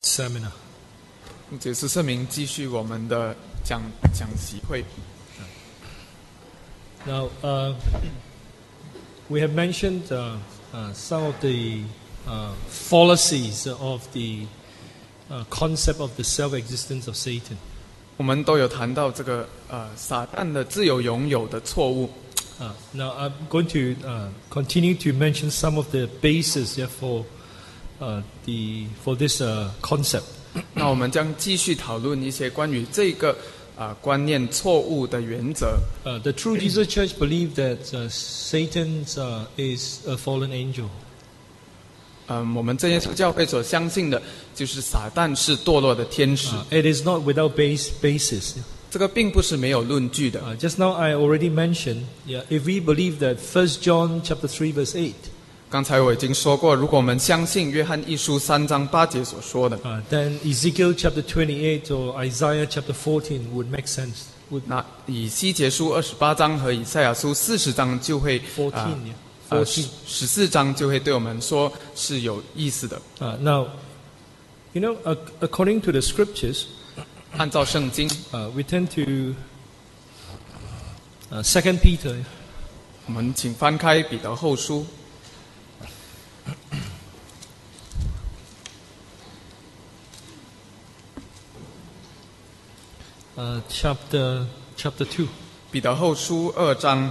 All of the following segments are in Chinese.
seminar. 主耶稣圣名继续我们的讲习会。 Now, we have mentioned some of the fallacies of the concept of the self-existence of Satan. 我们都有谈到这个撒旦的自由拥有的错误。 Now, I'm going to continue to mention some of the bases for this concept. 那我们将继续讨论一些关于这个观念错误的原则。 The True Jesus Church believes that Satan is a fallen angel. 我们真耶稣教会所相信的就是撒旦是堕落的天使。 It is not without basis. 这个并不是没有论据的。 Just now I already mentioned, if we believe that 1 John chapter 3 verse 8. 刚才我已经说过，如果我们相信约翰一书3章8节所说的， then Ezekiel chapter 28 or Isaiah chapter 14 would make sense. 那以西结书28章和以赛亚书40章就会14章就会对我们说是有意思的。 Now, according to the scriptures, 按照圣经， we turn to 2 Peter. 我们请翻开彼得后书。 Chapter 2. 彼得后书2章。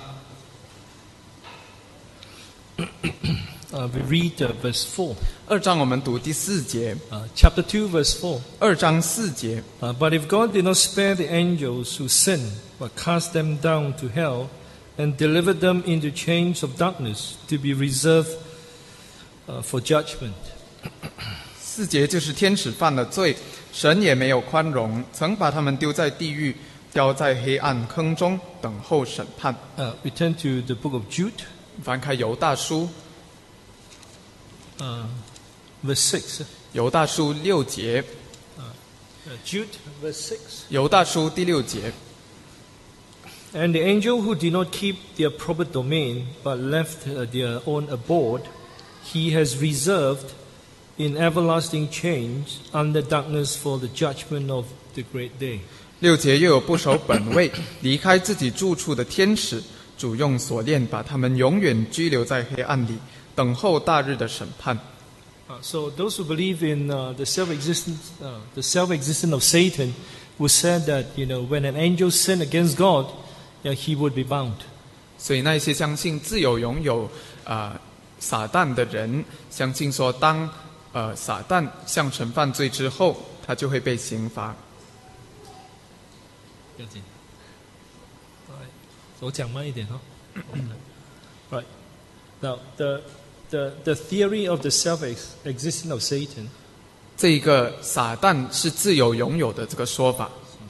We read verse 4. 2章我们读第4节。 Chapter 2 verse 4. 2章4节。 But if God did not spare the angels who sinned, but cast them down to hell, and delivered them into chains of darkness to be reserved for judgment. 4节就是天使犯了罪，神也没有宽容，曾把他们丢在地狱，掉在黑暗坑中，等候审判。 We turn to the book of Jude. 翻开犹大书。 Verse 6. 犹大书6节。 Jude verse 6. 犹大书第6节。 And the angel who did not keep their proper domain, but left their own abode, he has reserved in everlasting chains under darkness for the judgment of the great day. 6节又有不守本位，离开自己住处的天使，主用锁链把他们永远拘留在黑暗里，等候大日的审判。 So those who believe in the self-existence of Satan would say that when an angel sinned against God, he would be bound. 所以那些相信自由拥有撒旦的人，相信说当撒旦向神犯罪之后，他就会被刑罚。 我讲慢一点哈。Right. Now the theory of the self-existence of Satan. 这一个撒旦是自由拥有的这个说法。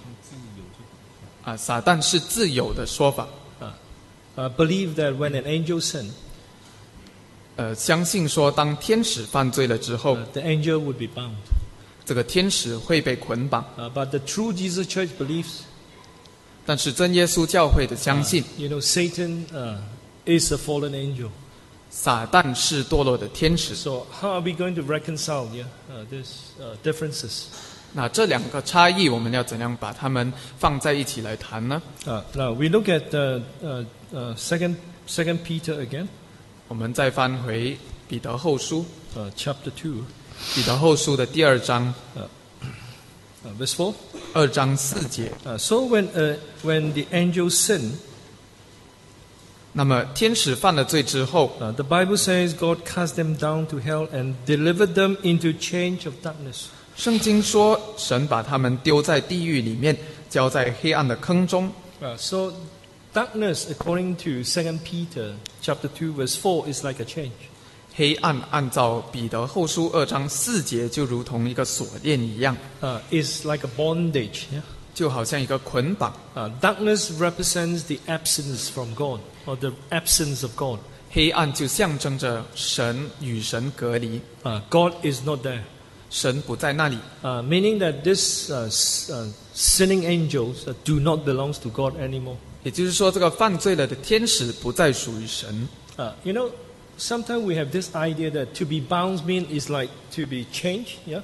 撒旦是自由的说法。 Believe that when an angel sinned. 相信说当天使犯罪了之后， the angel would be bound. 这个天使会被捆绑。 But the True Jesus Church believes. 但是真耶稣教会的相信， Satan is a fallen angel. 撒旦是堕落的天使。 So how are we going to reconcile these differences? 那这两个差异，我们要怎样把它们放在一起来谈呢？ Now we look at Second Peter again. 我们再翻回彼得后书， Chapter 2. 彼得后书的第2章 Verse 4. 2章4节。 So when the angel sinned, 那么天使犯了罪之后， the Bible says God cast them down to hell and delivered them into chains of darkness. 圣经说神把他们丢在地狱里面，交在黑暗的坑中。 So darkness, according to 2 Peter chapter 2 verse 4, is like a chain. 黑暗按照彼得后书2章4节，就如同一个锁链一样， Is like a bondage. 就好像一个捆绑。 Darkness represents the absence from God, or the absence of God. 黑暗就象征着神与神隔离， God is not there. 神不在那里。 Meaning that these sinning angels do not belong to God anymore. 也就是说，这个犯罪了的天使不再属于神。 Sometimes we have this idea that to be bound means is like to be changed. Yeah.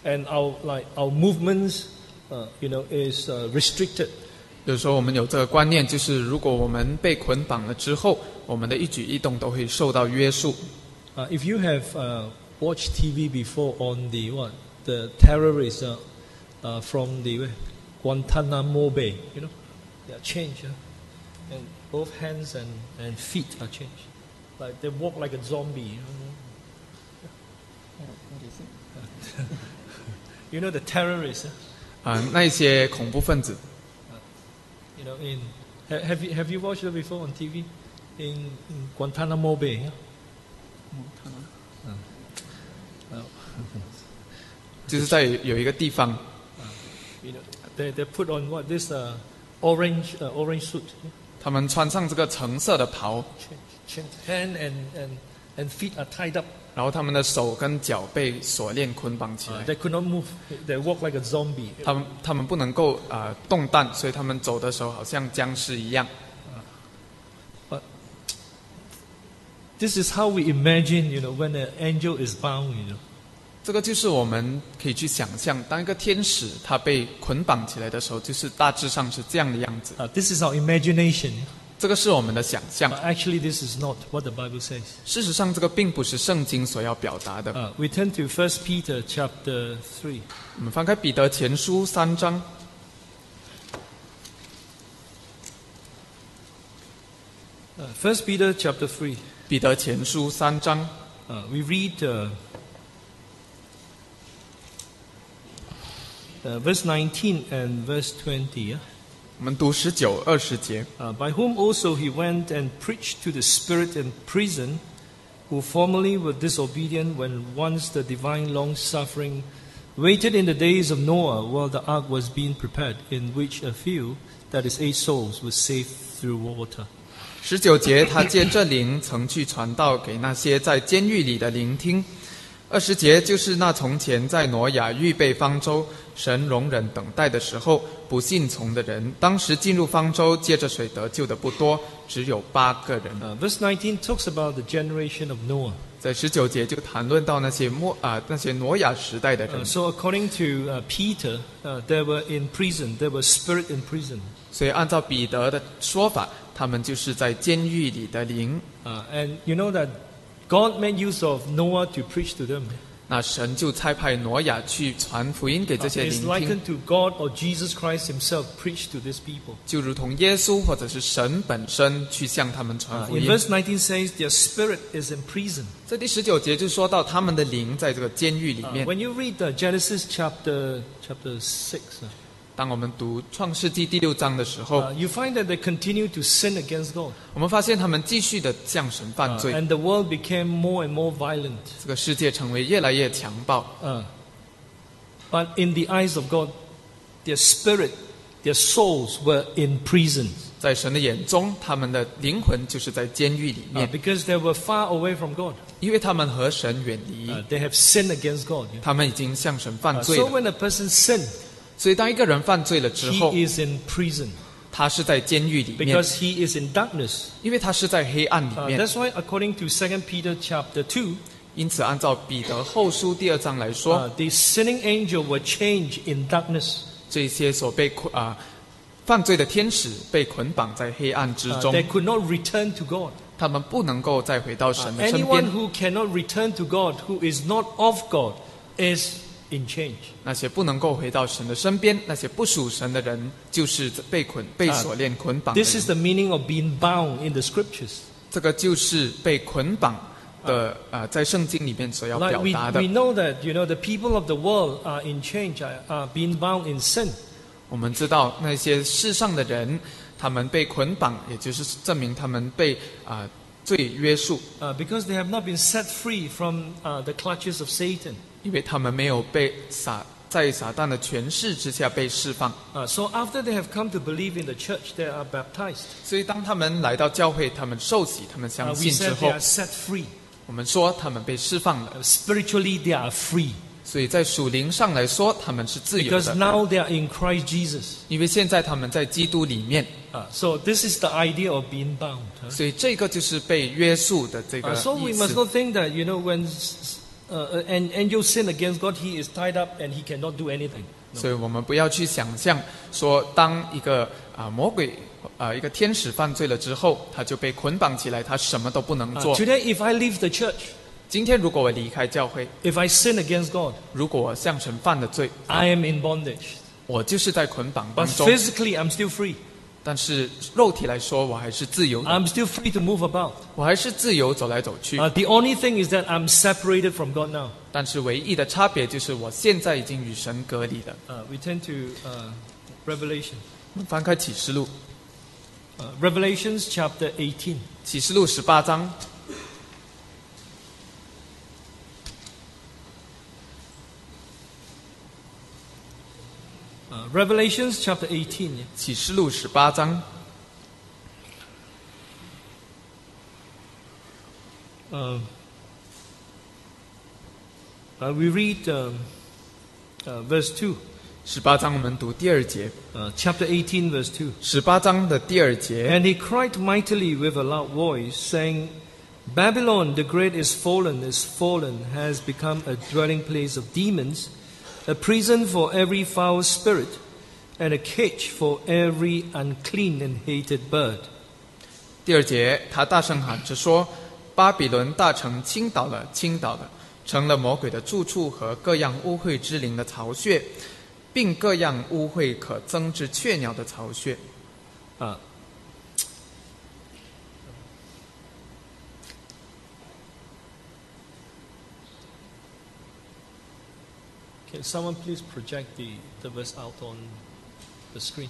and our movements, is restricted. 有时候我们有这个观念，就是如果我们被捆绑了之后，我们的一举一动都会受到约束。 If you have watched TV before on the terrorists from the Guantanamo Bay, they are changed, and both hands and feet are changed, like they walk like a zombie. The terrorists. 那些恐怖分子。 Have you watched it before on TV in Guantanamo Bay? 就是在有一个地方。 They put on this orange suit. 他们穿上这个橙色的袍。 Hand and feet are tied up. 然后他们的手跟脚被锁链捆绑起来。 They could not move. They walk like a zombie. 他们不能够动弹，所以他们走的时候好像僵尸一样。 But this is how we imagine, when an angel is bound, 这个就是我们可以去想象，当一个天使他被捆绑起来的时候，就是大致上是这样的样子。 This is our imagination. 这个是我们的想象。 Actually, this is not what the Bible says. 事实上，这个并不是圣经所要表达的。 We turn to 1 Peter chapter 3. 我们翻开彼得前书3章。 1 Peter chapter 3. 彼得前书3章。 We read verse 19 and verse 20. 我们读19、20节。 By whom also he went and preached to the spirit in prison, who formerly were disobedient when once the divine long-suffering waited in the days of Noah while the ark was being prepared, in which a few, that is 8 souls, were saved through water. 19节，他借这灵曾去传道给那些在监狱里的聆听。20节就是那从前在挪亚预备方舟，神容忍等待的时候，不信从的人，当时进入方舟，借着水得救的不多，只有8个人。 Verse 19 talks about the generation of Noah. 在19节就谈论到那些挪亚时代的人。 So according to Peter, they were in prison. They were spirit in prison. 所以按照彼得的说法，他们就是在监狱里的灵。 And you know that God made use of Noah to preach to them. 那神就差派挪亚去传福音给这些聆 It's 听， likened to God or Jesus Christ himself preach to these people. 就如同耶稣或者是神本身去向他们传福 In 音。 verse 19 says their spirit is in prison. 在第19节就说到他们的灵在这个监狱里面。 When you read Genesis chapter 6, 当我们读创世纪第6章的时候， you find that they continue to sin against God. 我们发现他们继续的向神犯罪， And the world became more and more violent. 这个世界成为越来越强暴。 But in the eyes of God, their spirit, their souls were in prison. 在神的眼中，他们的灵魂就是在监狱里面， Because they were far away from God. 因为他们和神远离， They have sinned against God. 他们已经向神犯罪 So 了。 when a person sins, 所以当一个人犯罪了之后， he is in prison 他是在监狱里面， because he is in darkness. 因为他是在黑暗里面。 That's why according to 2 Peter chapter 2, 因此，按照彼得后书第2章来说， the sinning angel were changed in darkness. 这些所被犯罪的天使被捆绑在黑暗之中， They could not return to God. 他们不能够再回到神的身 Anyone 边。 who cannot return to God, who is not of God, is in change. 那些不能够回到神的身边，那些不属神的人，就是被锁链捆绑的 This 人。 is the meaning of being bound in the scriptures. 这个就是被捆绑的在圣经里面所要 Like 表 we 达的。 know that the people of the world are in change, are being bound in sin. 我们知道那些世上的人，他们被捆绑，也就是证明他们被罪约束， Because they have not been set free from the clutches of Satan. 因为他们没有被在撒旦的权势之下被释放。 So after they have come to believe in the church, they are baptized. 所以当他们来到教会，他们受洗，他们相 We 信之 said 后 they are，set free. 我们说他们被释放了。 Spiritually, they are free. 所以在属灵上来说，他们是自由 Because 的， now they are in Christ Jesus. 因为现在他们在基督里面。 So this is the idea of being bound. 所以这个就是被约束的这个 So we 意 must 思。 not think that, when an angel sin against God, he is tied up and he cannot do anything. 所以我们不要去想象说，当一个魔鬼一个天使犯罪了之后，他就被捆绑起来，他什么都不能做。 Today, if I leave the church, 今天如果我离开教会， if I sin against God, 如果我向神犯了罪， I am in bondage. 我就是在捆绑 But 当中。 physically, I'm still free. 但是肉体来说，我还是自由的， I'm still free to move about. 我还是自由走来走去。 The only thing is that I'm separated from God now. 但是唯一的差别就是我现在已经与神隔离了。 We turn to Revelation. 我们翻开启示录， Revelations chapter 18. 启示录18章。 Revelations chapter 18. 启示录18章， We read verse 2. 18章我们读第2节。 Chapter 18, verse 2. 18章的第2节， And he cried mightily with a loud voice, saying, Babylon the great is fallen, has become a dwelling place of demons, a prison for every foul spirit, and a cage for every unclean and hated bird. 第2节，他大声喊着说：“巴比伦大城倾倒了，倾倒了，成了魔鬼的住处和各样污秽之灵的巢穴，并各样污秽可憎之雀鸟的巢穴。” Can someone please project the verse out on the screen?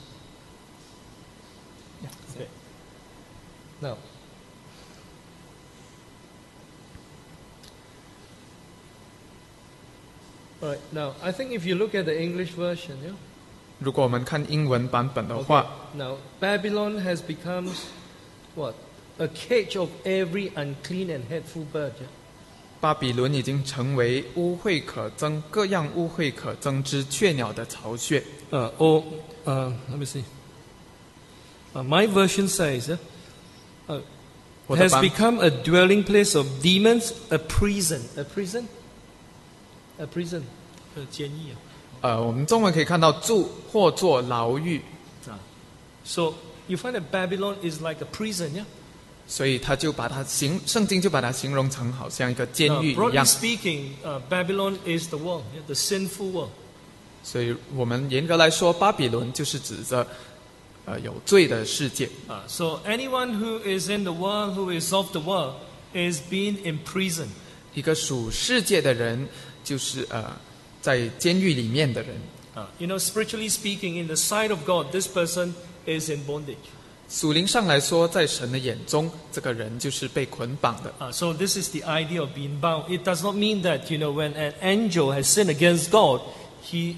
Yeah. Okay. Now, all right. Now, I think if you look at the English version, yeah. 如果我们看英文版本的话， Now, Babylon has become what? A cage of every unclean and hateful bird. Yeah? 巴比伦已经成为污秽可憎、各样污秽可憎之雀鸟的巢穴。 Let me see. My version says, 我的 has 版 become a dwelling place of demons, a prison. A prison? A prison. 监狱啊。 我们中文可以看到住或作牢狱， So you find that Babylon is like a prison, yeah? 所以他就把它圣经就把它形容成好像一个监狱一 Broadly 样。 speaking, Babylon is the world, yeah? The sinful world. 所以我们严格来说，巴比伦就是指着有罪的世界。 So anyone who is in the world, who is of the world, is being imprisoned. 一个属世界的人，就是在监狱里面的人。 Spiritually speaking, in the sight of God, this person is in bondage. 属灵上来说，在神的眼中，这个人就是被捆绑的。 So this is the idea of being bound. It does not mean that when an angel has sinned against God, he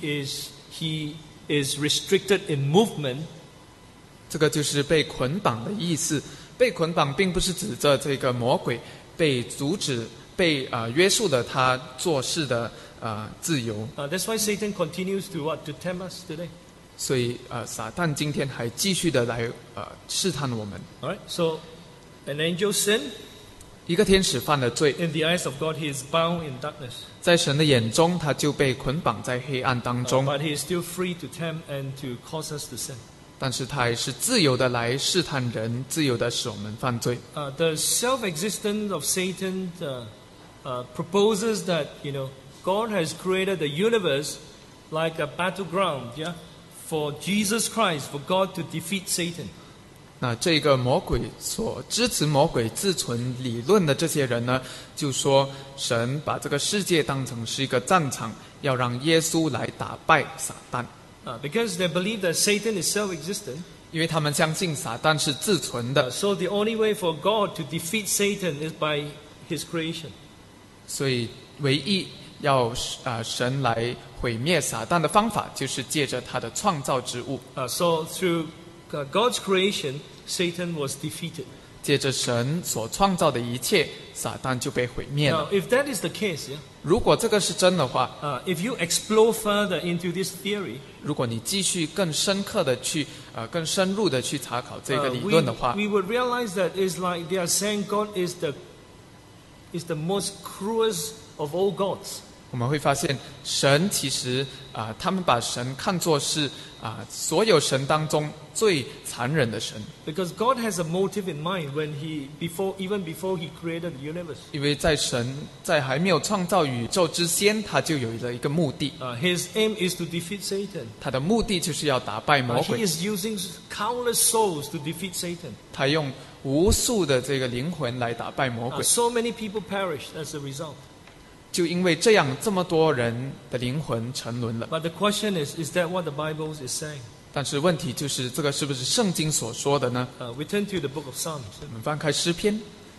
is restricted in movement. 这个就是被捆绑的意思。被捆绑并不是指着这个魔鬼被阻止、被约束了他做事的自由。 That's why Satan continues to tempt us today. 所以撒旦今天还继续的来试探我们。 All right. So an angel sinned. 一个天使犯了罪， In the eyes of God, he is bound in darkness. 在神的眼中，他就被捆绑在黑暗当中。 But he is still free to tempt and to cause us to sin. 但是他还是自由的来试探人，自由的使我们犯罪。 The self-existence of Satan proposes that God has created the universe like a battleground, yeah, for Jesus Christ, for God to defeat Satan. 那这个魔鬼所支持魔鬼自存理论的这些人呢，就说神把这个世界当成是一个战场，要让耶稣来打败撒旦。 Because they believe that Satan is self-existent. 因为他们相信撒旦是自存的， So the only way for God to defeat Satan is by His creation. 所以唯一要神来毁灭撒旦的方法，就是借着他的创造之物。 So through God's creation, Satan was defeated. 借着神所创造的一切，撒旦就被毁灭 Now, 了。 if that is the case, yeah, 如果这个是真的话， if you explore further into this theory, 如果你继续更深刻的去更深入的去查考这个理论的话， we would realize that it's like they are saying God is the most cruelest of all gods. 我们会发现，神其实他们把神看作是所有神当中最残忍的神。 Because God has a motive in mind when even before He created the universe. 因为神在还没有创造宇宙之前，他就有了一个目的。 His aim is to defeat Satan. 他的目的就是要打败魔 He 鬼。 is using countless souls to defeat Satan. 他用无数的这个灵魂来打败魔鬼。 So many people perished as a result. 就因为这样，这么多人的灵魂沉沦了。 But the question is that what the Bible is saying? 但是问题就是，这个是不是圣经所说的呢？ We turn to the book of Psalms. 我们翻开诗篇。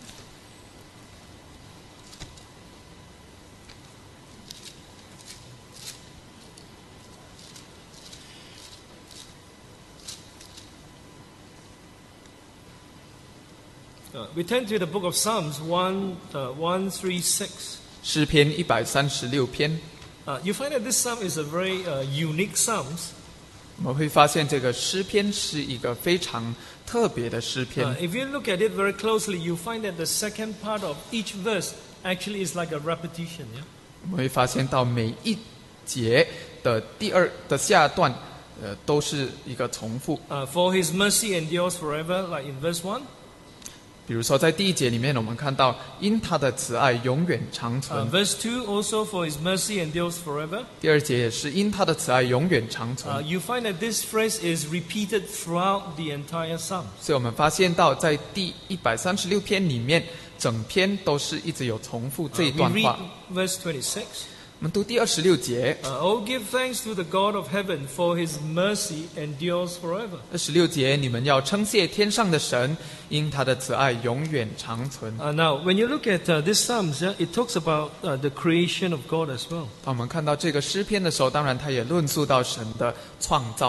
We turn to the book of Psalms 136. 诗篇136篇， You find that this psalm is a very unique psalm. 我们会发现这个诗篇是一个非常特别的诗篇。 If you look at it very closely, you find that the second part of each verse actually is like a repetition. Yeah? 我们会发现到每一节的下段，都是一个重复。 For His mercy endures forever, like in verse 1. 比如说，在第1节里面，我们看到因他的慈爱永远长存。 Verse 2 also, for His mercy endures forever. 第2节也是因他的慈爱永远长存。 You find that this phrase is repeated throughout the entire psalm. 所以我们发现到，在第136篇里面，整篇都是一直有重复这一 We 段 read 话。 verse 26. 我们读第26节。 Oh, give thanks to the God of heaven, for His mercy endures forever. 26节，你们要称谢天上的神，因他的慈爱永远长存。 Now, when you look at this psalms, it talks about the creation of God as well. 当我们看到这个诗篇的时候，当然他也论述到神的创造。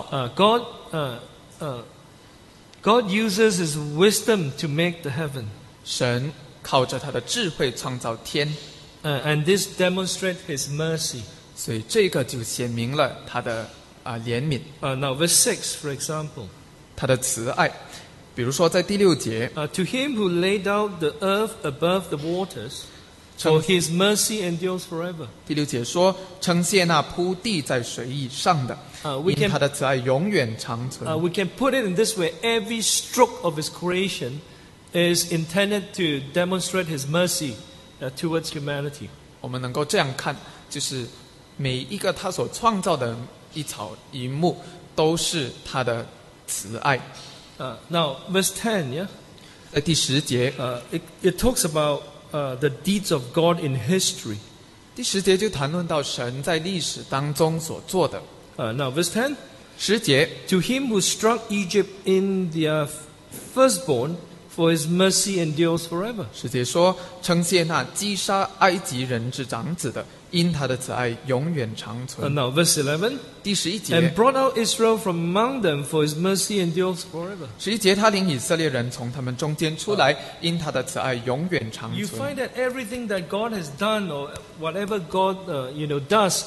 God uses His wisdom to make the heaven. 神靠着他的智慧创造天， And this demonstrates His mercy. 所以这个就显明了他的怜悯， Now, verse 6, for example. 他的慈爱。比如说在第6节， To Him who laid out the earth above the waters, for His mercy endures forever. 第6节说：“称谢那铺地在水以上的， we 因 can 他的慈爱永远长存。” we can put it in this way: every stroke of His creation is intended to demonstrate His mercy towards humanity. 我们能够这样看，就是每一个他所创造的一草一木，都是他的慈爱。 Now, verse 10, yeah, 在第10节， it talks about the deeds of God in history. 第10节就谈论到神在历史当中所做的。 Now, verse 10. 10节， To Him who struck Egypt in their firstborn, for His mercy endures forever. 10节说：“称谢那击杀埃及人之长子的，因他的慈爱永远长存。” Now, verse 11. 第11 And 节， brought out Israel from among them, for His mercy endures forever. 11节，他领以色列人从他们中间出来，因他的慈爱永远长 You 存。 find that everything that God has done, or whatever God does,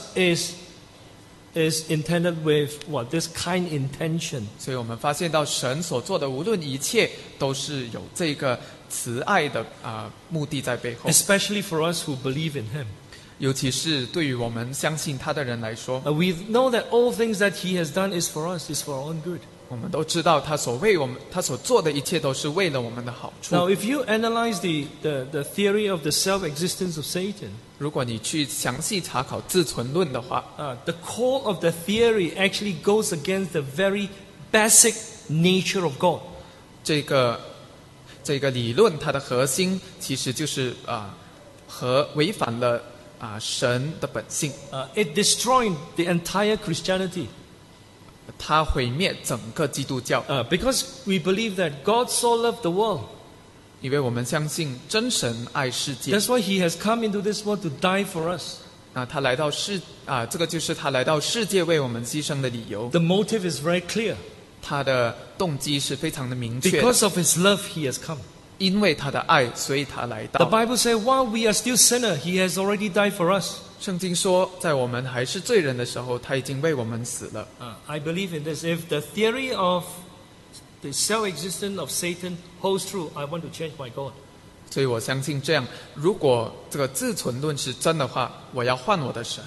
is intended with this kind intention. 所以我们发现到神所做的无论一切，都是有这个慈爱的目的在背后。 Especially for us who believe in Him. 尤其是对于我们相信他的人来说， We know that all things that He has done is for us, is for our own good. 我们都知道他所做的一切都是为了我们的好处。 Now, if you analyze the theory of the self-existence of Satan, 如果你去详细查考自存论的话， the core of the theory actually goes against the very basic nature of God. 这个理论它的核心其实就是违反了神的本性， It destroyed the entire Christianity. 它毁灭整个基督教， Because we believe that God so loved the world. 因为我们相信真神爱世界。 That's why He has come into this world to die for us. 他来到这个就是他来到世界为我们牺牲的理由。 The motive is very clear. 他的动机是非常的明确的， Because of His love, He has come. 因为他的爱，所以他来 The 到。 Bible says, while we are still sinners, He has already died for us. 圣经说，在我们还是罪人的时候，他已经为我们死了。 I believe in this. If the theory of the self-existence of Satan holds true, I want to change my God. 所以我相信这样，如果这个自存论是真的话，我要换我的神。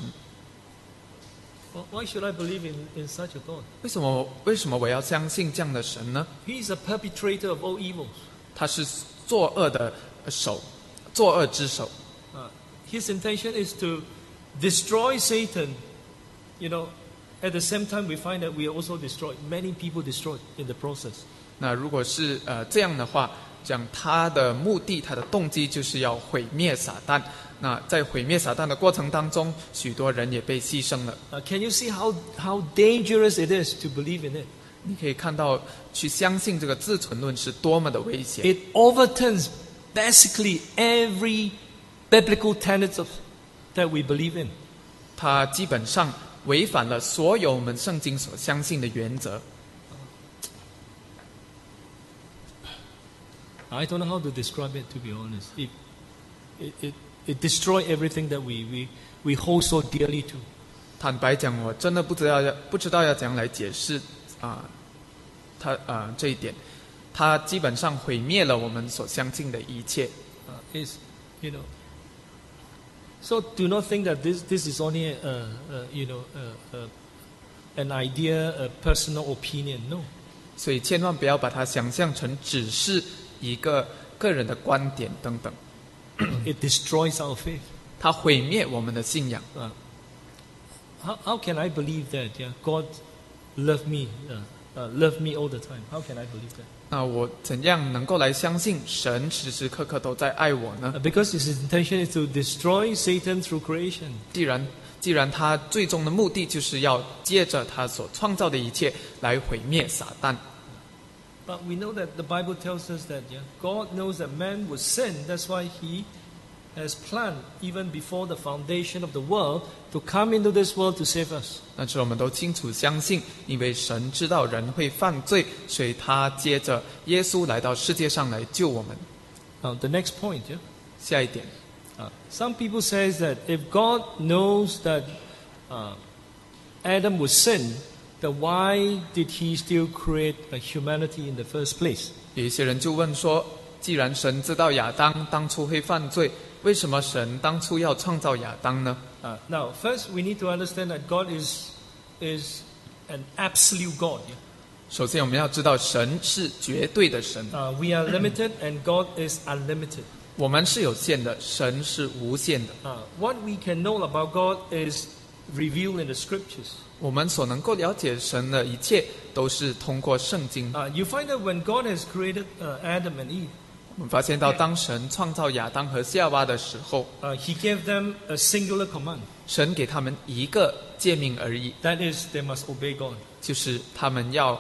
Why should I believe in such a God? 为什么我要相信这样的神呢？ He is a perpetrator of all evils. 他是作恶之首。 His intention is to destroy Satan. You know, at the same time, we find that we are also destroyed. Many people destroyed in the process. 那如果是这样的话，这样他的目的、他的动机就是要毁灭撒旦。那在毁灭撒旦的过程当中，许多人也被牺牲了。 Can you see how dangerous it is to believe in it? 你可以看到，去相信这个自存论是多么的危险。 It overturns basically every biblical tenets that we believe in. 它基本上违反了所有我们圣经所相信的原则。 I don't know how to describe it, to be honest. It destroys everything that we hold so dearly to. 坦白讲，我真的不知道要怎样来解释这一点。它基本上毁灭了我们所相信的一切。 So do not think that this is only an idea, a personal opinion. No. 所以千万不要把它想象成只是一个个人的观点等等。 It destroys our faith. 它毁灭我们的信仰。 How can I believe that? Yeah, God love me all the time. How can I believe that? 那我怎样能够来相信神时时刻刻都在爱我呢？ Because His intention is to destroy Satan through creation. 既然他最终的目的就是要借着他所创造的一切来毁灭撒旦。 But we know that the Bible tells us that God knows that man would sin. That's why He has planned even before the foundation of the world to come into this world to save us. 但是我们都清楚相信，因为神知道人会犯罪，所以他接着耶稣来到世界上来救我们。 The next point, 下一点。 Some people says that if God knows that Adam would sin, then why did He still create a humanity in the first place? 有一些人就问说，既然神知道亚当当初会犯罪，为什么神当初要创造亚当呢？ Now, first we need to understand that God is an absolute God. 首先，我们要知道神是绝对的神。 We are limited, and God is unlimited. 我们是有限的，神是无限的。 What we can know about God is revealed in the Scriptures. 我们所能够了解神的一切，都是通过圣经。 You find that when God has created Adam and Eve, 我们发现到，当神创造亚当和夏娃的时候， He gave them a singular command. 神给他们一个诫命而已， That is, they must obey God. 就是他们要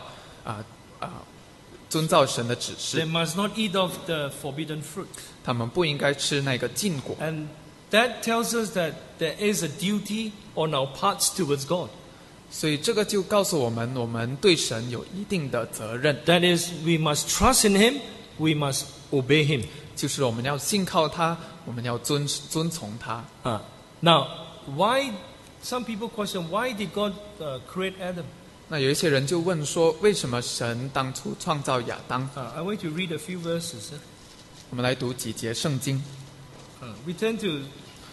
遵照神的指 They 示， must not eat of the forbidden fruit. 他们不应该吃那个禁果。 And that tells us that there is a duty on our parts towards God. 所以这个就告诉我们，我们对神有一定的责任， That is, we must trust in Him, we must obey Him. 就是我们要信靠他，我们要遵从他。 Now, why? Some people question why did God create Adam? 那有一些人就问说，为什么神当初创造亚当？ I want to read a few verses. 我们来读几节圣经。 We turn to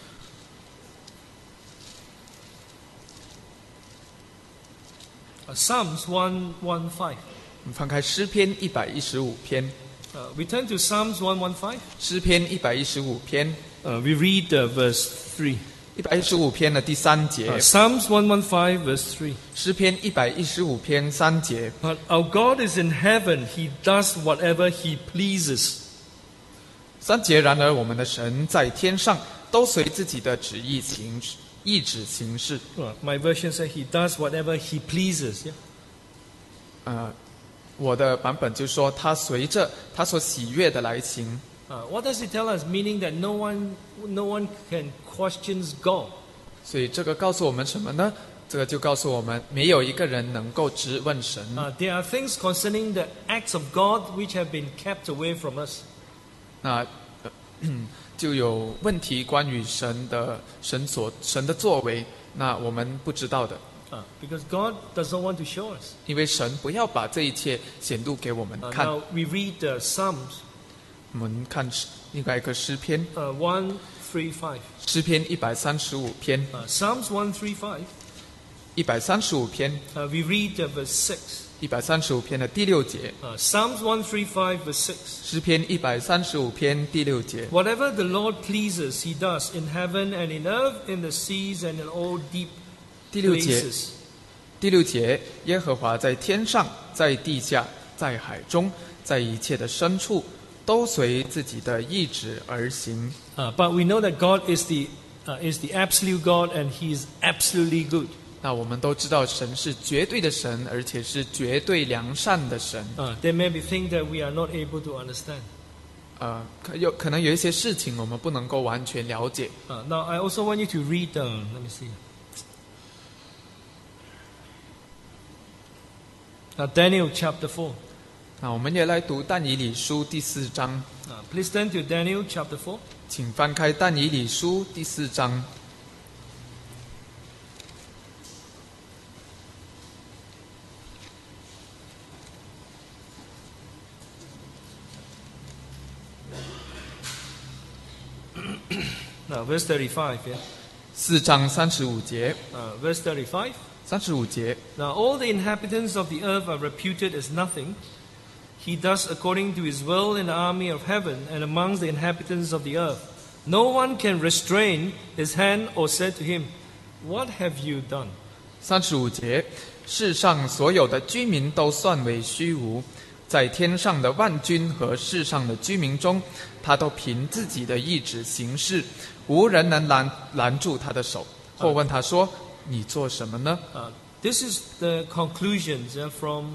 Psalms 115. 我们翻开诗篇115篇。 We turn to Psalms 115. 诗篇115篇。 We read verse 3. 115篇的第3节。 Psalms 115 verse 3. 诗篇115篇3节。 But our God is in heaven; He does whatever He pleases. 3节，然而我们的神在天上，都随自己的旨意志行事。 My version says He does whatever He pleases. Yeah? 我的版本就说，他随着他所喜悦的来行。 What does it tell us? Meaning that no one can question God. 所以这个告诉我们什么呢？这个就告诉我们，没有一个人能够质问神。 There are things concerning the acts of God which have been kept away from us. 那就有问题关于神的作为，那我们不知道的。 Because God does not want to show us. 因为神不要把这一切显露给我们看。 Now we read the Psalms. 我们看另外一个诗篇， 135. 诗篇135篇， Psalms 135. 135篇， We read verse 6. 135篇的第6节， Psalms 135 verse 6. 诗篇135篇第6节。 Whatever the Lord pleases, He does in heaven and in earth, in the seas and in all deep 第6节， places. 第6节，耶和华在天上，在地下，在海中，在一切的深处，都随自己的意志而行。 But we know that God is the absolute God, and He is absolutely good. 那我们都知道，神是绝对的神，而且是绝对良善的神。 There may be things that we are not able to understand. 可能有一些事情我们不能够完全了解。 Now, I also want you to read. Let me see. Daniel chapter 4. 那我们也来读但以理书第4章， Please turn to Daniel chapter 4. 请翻开但以理书第4章。 Now, verse 35. Yeah. 4章35节， Verse 35. 35节。 Now all the inhabitants of the earth are reputed as nothing. He does according to his will in the army of heaven and amongst the inhabitants of the earth. No one can restrain his hand or say to him, What have you done? 35节，世上所有的居民都算为虚无，在天上的万军和世上的居民中，他都凭自己的意志行事，无人能拦住他的手，或问他说：“你做什么呢？” This is the conclusions from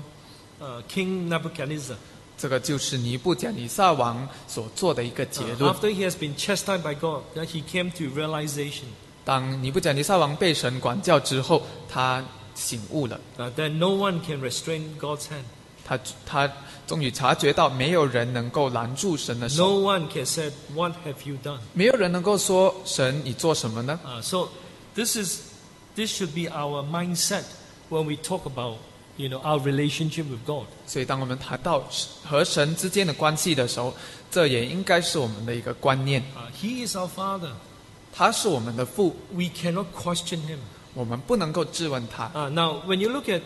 King Nebuchadnezzar. 这个就是尼布甲尼撒王所做的一个结论。 After he has been chastised by God, that he came to realization 当尼布甲尼撒王被神管教之后，他醒悟了， that no one can restrain God's hand. 他终于察觉到，没有人能够拦住神的手， No one can say, What have you done? 没有人能够说神你做什么呢？ So this should be our mindset when we talk about our relationship with God. 所以，当我们谈到和神之间的关系的时候，这也应该是我们的一个观念。 He is our Father. 他是我们的父， We cannot question Him. 我们不能够质问他。 Now, when you look at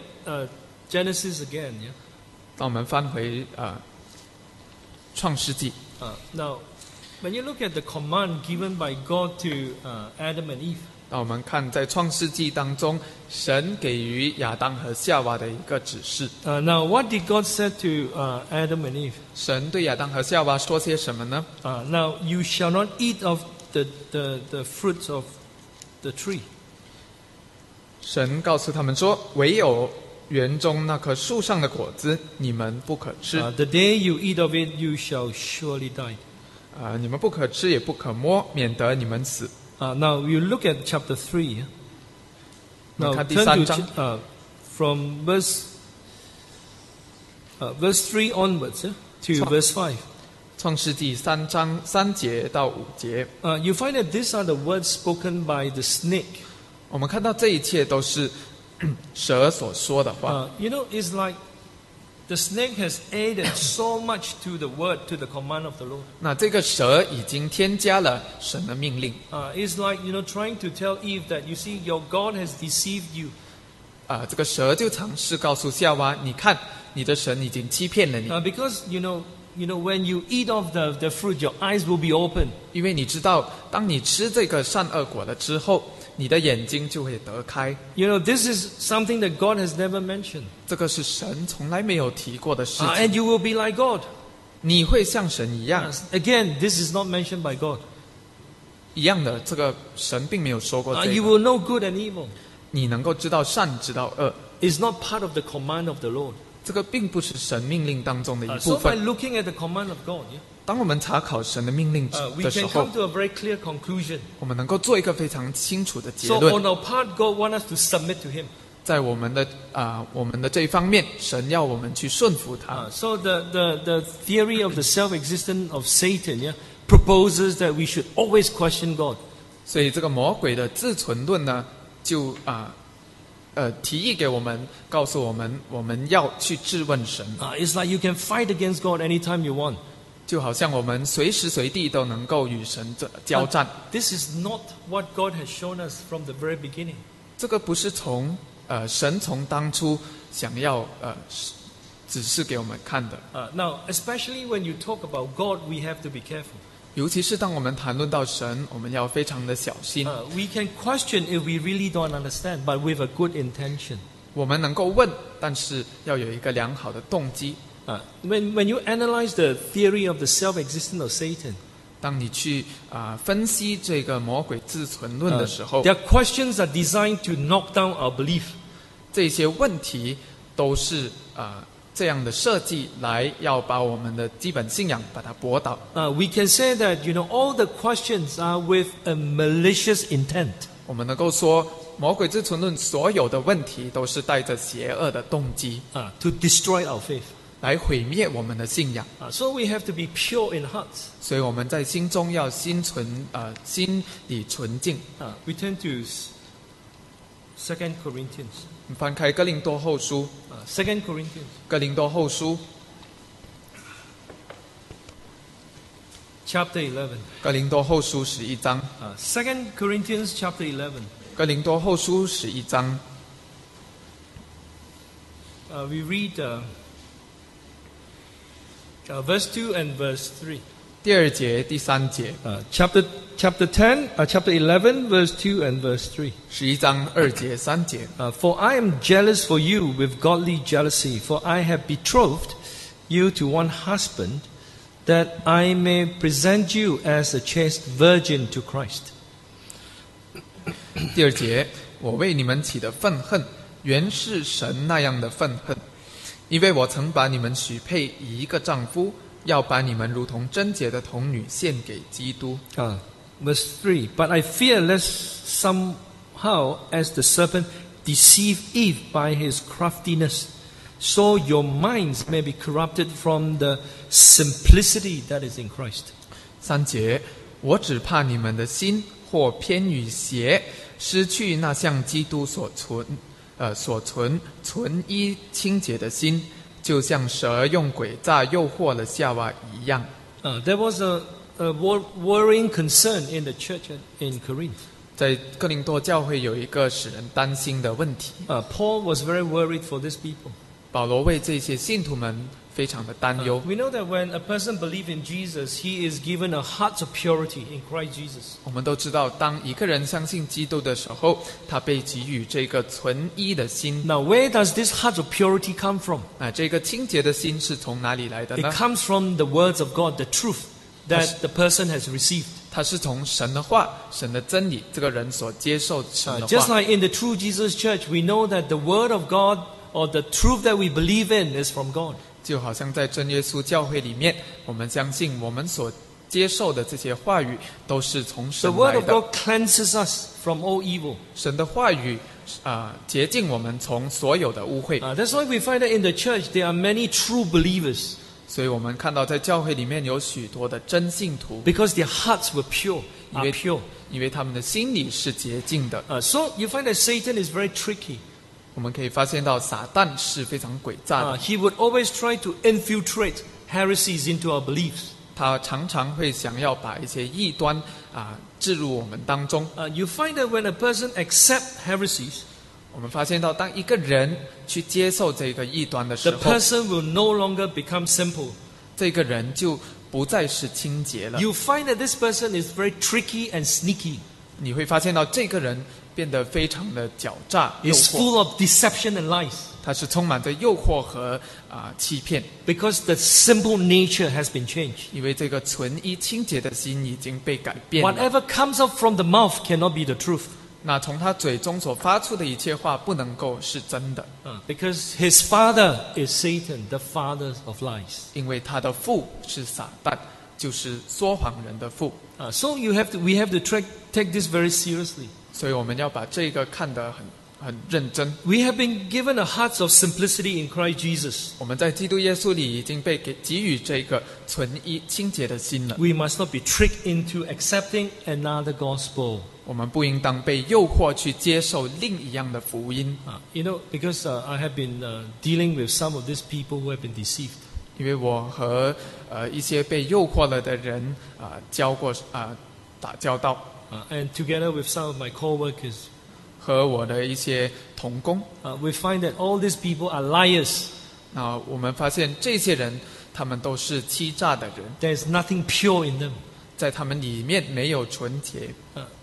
Genesis again, yeah? 当我们翻回创世纪， Now, when you look at the command given by God to Adam and Eve, 当我们看在创世纪当中，神给予亚当和夏娃的一个指示。 now what did God say to Adam and Eve? 神对亚当和夏娃说些什么呢？ Now, you shall not eat of the fruits of the tree. 神告诉他们说：“唯有园中那棵树上的果子，你们不可吃。 The day you eat of it, you shall surely die. 你们不可吃，也不可摸，免得你们死。” Now, you look at chapter 3. Now, 看第 turn 3 to 章 from verse 3 onwards to verse 5. 创世纪3章3节到5节， You find that these are the words spoken by the snake. 我们看到这一切都是蛇所说的话。 It's like the snake has added so much to the word, to the command of the Lord. 那这个蛇已经添加了神的命令。 It's like, trying to tell Eve that, you see, your God has deceived you. 这个蛇就尝试告诉夏娃：“你看，你的神已经欺骗了你， Because, when you eat of the fruit, your eyes will be open. 因为你知道，当你吃这个善恶果了之后，你的眼睛就会得开。 This is something that God has never mentioned. 这个是神从来没有提过的事情。 And you will be like God. 你会像神一样， Again, this is not mentioned by God. 一样的，这个神并没有说过这 You 个。 will know good and evil. 你能够知道善，知道恶， It's not part of the command of the Lord. 这个并不是神命令当中的一 So 部 by 分。 looking at the command of God, 当我们查考神的命令 we 的时 can 候 come，to a very clear conclusion. 我们能够做一个非常清楚的结 So 论。 on our part, God wants us to submit to Him. 在我们的这一方面，神要我们去顺服他。 So the theory of the self-existence of Satan, proposes that we should always question God. 所以这个魔鬼的自存论呢，就提议给我们，告诉我们，我们要去质问神。 It's like you can fight against God anytime you want. 就好像我们随时随地都能够与神交战。 This is not what God has shown us from the very beginning. 这个不是神从当初想要指示给我们看的。 Now, especially when you talk about God, we have to be careful. 尤其是当我们谈论到神，我们要非常的小心。 We can question if we really don't understand, but with a good intention. 我们能够问，但是要有一个良好的动机。 When you analyze the theory of the self-existence of Satan, 当你去分析这个魔鬼自存论的时候， their questions are designed to knock down our belief. 这些问题都是这样的设计来要把我们的基本信仰把它驳倒。 We can say that all the questions are with a malicious intent. 我们能够说，魔鬼自存论所有的问题都是带着邪恶的动机， To destroy our faith. 来毁灭我们的信仰。 So we have to be pure in hearts. 所以我们在心中要心里纯净。 We turn to 2 Corinthians. 你翻开哥林多后书， 2 Corinthians. 哥林多后书 Chapter 11. 哥林多后书11章， 2 Corinthians chapter 11. 哥林多后书11章， We read verse 2 and verse 3. 第2节、第3节， Chapter 11, verse 2 and verse 3. 11章2节、3节。 For I am jealous for you with godly jealousy, for I have betrothed you to one husband, that I may present you as a chaste virgin to Christ. 第2节，我为你们起的愤恨，原是神那样的愤恨，因为我曾把你们许配一个丈夫，要把你们如同贞洁的童女献给基督。 Verse 3. But I fear lest somehow, as the serpent deceived Eve by his craftiness, so your minds may be corrupted from the simplicity that is in Christ. 3节，我只怕你们的心或偏于邪，失去那像基督所存依清洁的心，就像蛇用诡诈诱惑了夏娃一样。 There was a worrying concern in the church in Corinth. 在哥林多教会有一个使人担心的问题。 Paul was very worried for these people. 保罗为这些信徒们非常的担忧。 We know that when a person believes in Jesus, he is given a heart of purity in Christ Jesus. 我们都知道，当一个人相信基督的时候，他被给予这个存依的心。 Now, where does this heart of purity come from? 这个清洁的心是从哪里来的 It 呢？ comes from the words of God, the truth that the person has received. 它是从神的话、神的真理，这个人所接受神的 Just 话。 like in the true Jesus church, we know that the word of God or the truth that we believe in is from God. 就好像在真耶稣教会里面，我们相信我们所接受的这些话语都是从 The 神 word 来 of 的。 God cleanses us from all evil. 神的话语洁净我们从所有的污秽。 That's why we find that in the church there are many true believers 所以我们看到在教会里面有许多的真信徒， because their hearts were pure, are pure. 因为他们的心里是洁净的。 So you find that Satan is very tricky. 我们可以发现到撒旦是非常诡诈的， He would always try to infiltrate heresies into our beliefs. 他常常会想要把一些异端置入我们当中。 You find that when a person accepts heresies, 我们发现到，当一个人去接受这个异端的时 the 候， person will no longer become simple. 这个人就不再是清洁了。 You find that this person is very tricky and sneaky. 你会发现到这个人变得非常的狡诈、诱 Is 惑， full of deception and lies 他是充满着诱惑和欺骗， because the simple nature has been changed. 因为这个纯一清洁的心已经被改变了。 Whatever comes up from the mouth cannot be the truth. 那从他嘴中所发出的一切话不能够是真的， Because his father is Satan, the father of lies. 因为他的父是撒旦，就是说谎人的父。 So we have to take this very seriously. 所以我们要把这个看得很认真。 We have been given a heart of simplicity in Christ Jesus. 我们在基督耶稣里已经被给予这个纯一清洁的心了。 We must not be tricked into accepting another gospel. 我们不应当被诱惑去接受另一样的福音， Because I have been dealing with some of these people who have been deceived. 因为我和一些被诱惑了的人打交道， and together with some of my co-workers, 和我的一些同工。 we find that all these people are liars. 那我们发现这些人，他们都是欺诈的人， There's nothing pure in them. 在他们里面没有纯洁。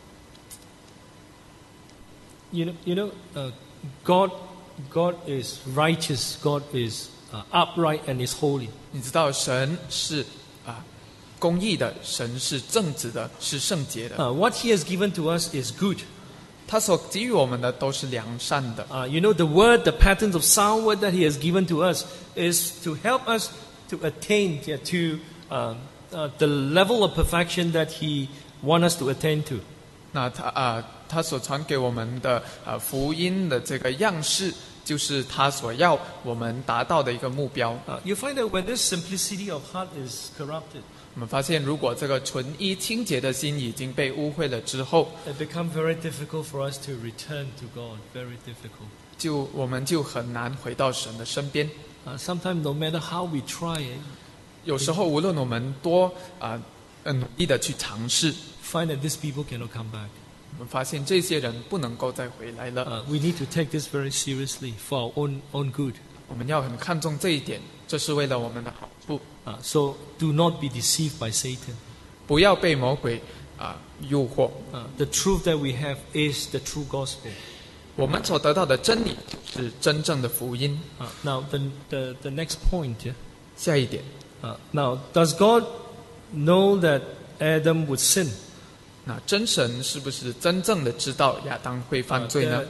God is righteous. God is upright and is holy. 你知道，神是公义的，神是正直的，是圣洁的。 What He has given to us is good. 他所给予我们的都是良善的。 The word, the patterns of sound word that He has given to us is to help us to attain to the level of perfection that He wants us to attain to. 那他所传给我们的福音的这个样式，就是他所要我们达到的一个目标。 You find that when this simplicity of heart is corrupted, 我们发现，如果这个纯一清洁的心已经被污秽了之后， it becomes very difficult for us to return to God. Very difficult. 我们就很难回到神的身边。 Sometimes, no matter how we try, 有时候无论我们多努力的去尝试， find that these people cannot come back. 我们发现这些人不能够再回来了。 We need to take this very seriously for our own good. 我们要很看重这一点，这是为了我们的好处。 So do not be deceived by Satan. 不要被魔鬼诱惑。 The truth that we have is the true gospel. 我们所得到的真理是真正的福音。 Now the next point. 下一点。 Now, does God know that Adam would sin? 那真神是不是真正的知道亚当会犯罪呢？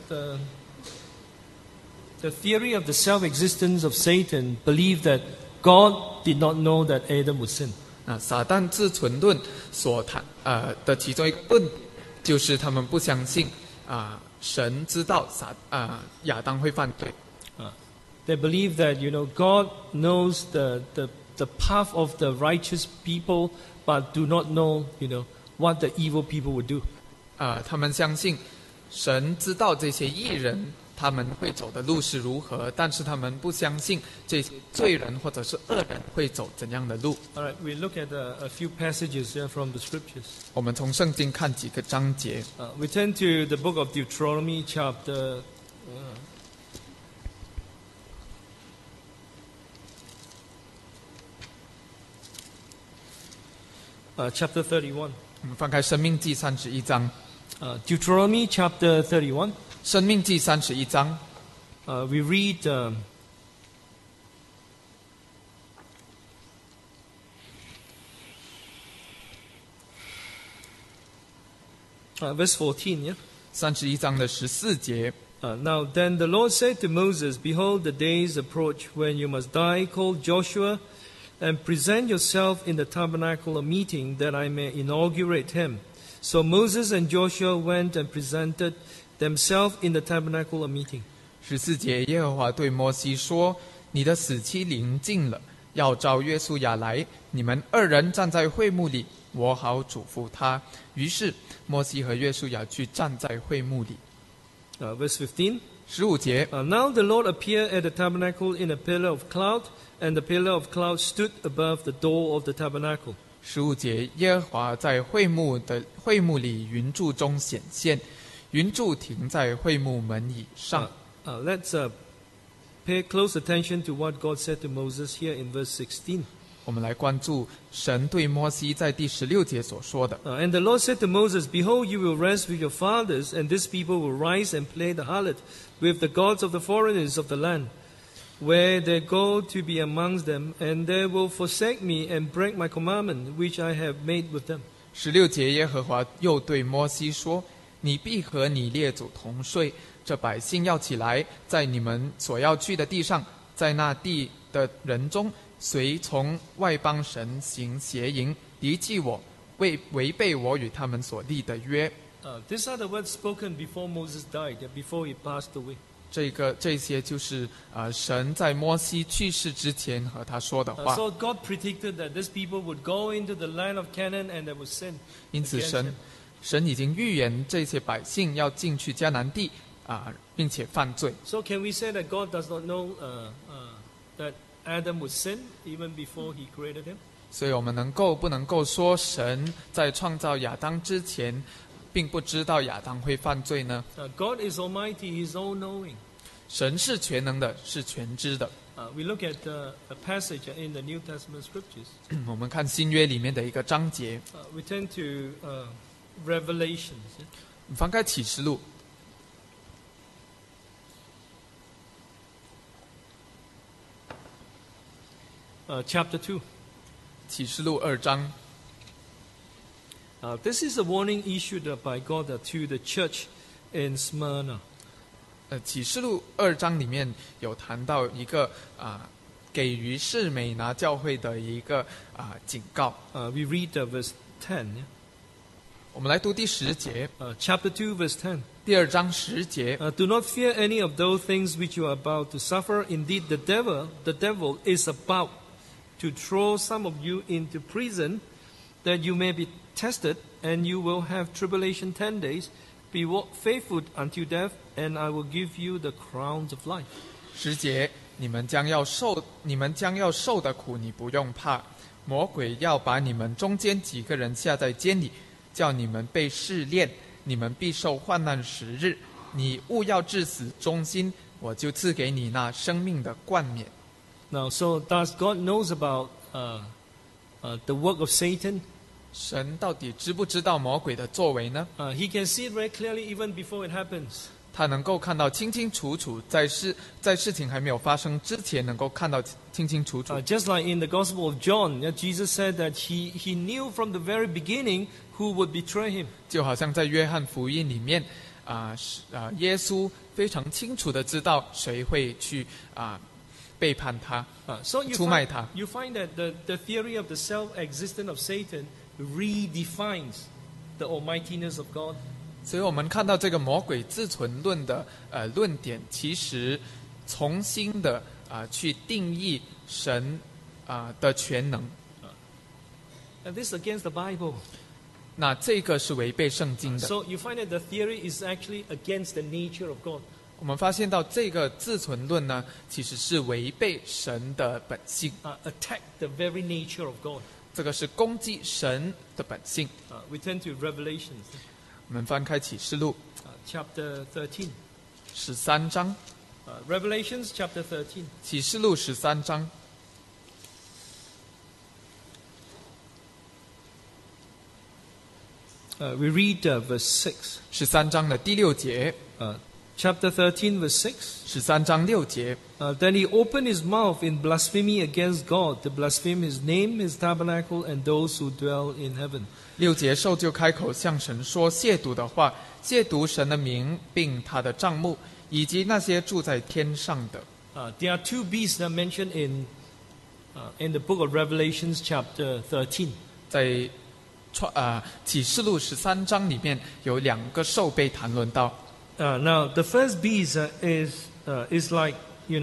The theory of the self-existence of Satan believed that God did not know that Adam would sin. 撒旦自存论所谈的其中一个论点，就是他们不相信神知道亚当会犯罪。 They believe that God knows the path of the righteous people, but do not know what the evil people would do. 他们相信神知道这些义人他们会走的路是如何，但是他们不相信这些罪人或者是恶人会走怎样的路。 All right, we look at a few passages here from the scriptures. 我们从圣经看几个章节。 We turn to the book of Deuteronomy, chapter 31. 我们翻开《申命记》31章。 Deuteronomy chapter 31. 申命记31章。 We read verse 14. Yeah. 31章的14节。 Now then the Lord said to Moses, Behold, the days approach when you must die. Call Joshua and present yourself in the tabernacle of meeting, that I may inaugurate him. So Moses and Joshua went and presented themselves in the tabernacle of meeting. 14节，耶和华对摩西说：“你的死期临近了，要召约书亚来，你们二人站在会幕里，我好嘱咐他。”于是摩西和约书亚去站在会幕里。 Verse 15. 15节。 Now the Lord appeared at the tabernacle in a pillar of cloud, and the pillar of cloud stood above the door of the tabernacle. 15节，耶和华在会幕里云柱中显现，云柱停在会幕门以上。 Let's pay close attention to what God said to Moses here in verse 16. 我们来关注神对摩西在第16节所说的。 And the Lord said to Moses, Behold, you will rest with your fathers, and this people will rise and play the harlot with the gods of the foreigners of the land, where they go to be amongst them, and they will forsake me and break my commandment, which I have made with them. 16节，耶和华又对摩西说：“你必和你列祖同睡，这百姓要起来，在你们所要去的地上，在那地的人中，随从外邦神行邪淫，离弃我，违背我与他们所立的约。” These are the words spoken before Moses died, before he passed away. 这些就是神在摩西去世之前和他说的话。 So God predicted that these people would go into the land of Canaan and they would sin. 因此神已经预言这些百姓要进去迦南地并且犯罪。 So can we say that God does not know that Adam would sin even before he created him? 所以我们不能够说神在创造亚当之前，并不知道亚当会犯罪呢？ God is Almighty; He's all-knowing. 神是全能的，是全知的。 We look at a passage in the New Testament scriptures. 我们看新约里面的一个章节， We turn to Revelations. 你翻开启示录， Chapter 2. 启示录2章。 This is a warning issued by God to the church in Smyrna. 启示录2章里面有谈到一个给予士美拿教会的一个警告。 We read verse 10. Yeah? 我们来读第10节， Chapter 2, verse 10. 第2章10节。 Do not fear any of those things which you are about to suffer. Indeed, the devil is about to throw some of you into prison, that you may be tested, and you will have tribulation 10 days. Be faithful until death, and I will give you the crowns of life. 10节，你们将要受的苦，你不用怕。魔鬼要把你们中间几个人下在监里，叫你们被试炼，你们必受患难10日。你务要至死忠心，我就赐给你那生命的冠冕。 Now, so does God knows about the work of Satan? 神到底知不知道魔鬼的作为呢？ He can see it very clearly even before it happens. 他能够看到清清楚楚，在事情还没有发生之前，能够看到清清楚楚。 Just like in the Gospel of John, Jesus said that he knew from the very beginning who would betray him. 就好像在约翰福音里面，耶稣非常清楚的知道谁会去背叛他， So 出卖他。 you find that the theory of the self-existence of Satan redefines the almightiness of God. 所以我们看到这个魔鬼自存论的论点，其实重新的去定义神的全能。 And this is against the Bible. 那这个是违背圣经的。 So you find that the theory is actually against the nature of God. 我们发现到这个自存论呢，其实是违背神的本性， Attack the very nature of God. 这个是攻击神的本性。 We turn to Revelations, 我们翻开启示录 chapter 13. 13章， Revelations chapter 13. 启示录13章。 We read verse 6. 13章的第6节， Chapter 13, verse 6. 13章6节。 Then he opened his mouth in blasphemy against God, to blaspheme his name, his tabernacle, and those who dwell in heaven. 6节，兽就开口向神说亵渎的话，亵渎神的名，并他的帐幕，以及那些住在天上的。 There are two beasts that are mentioned in the book of Revelations, chapter 13. 在启示录13章里面有2个兽被谈论到。 Now, the first beast is like,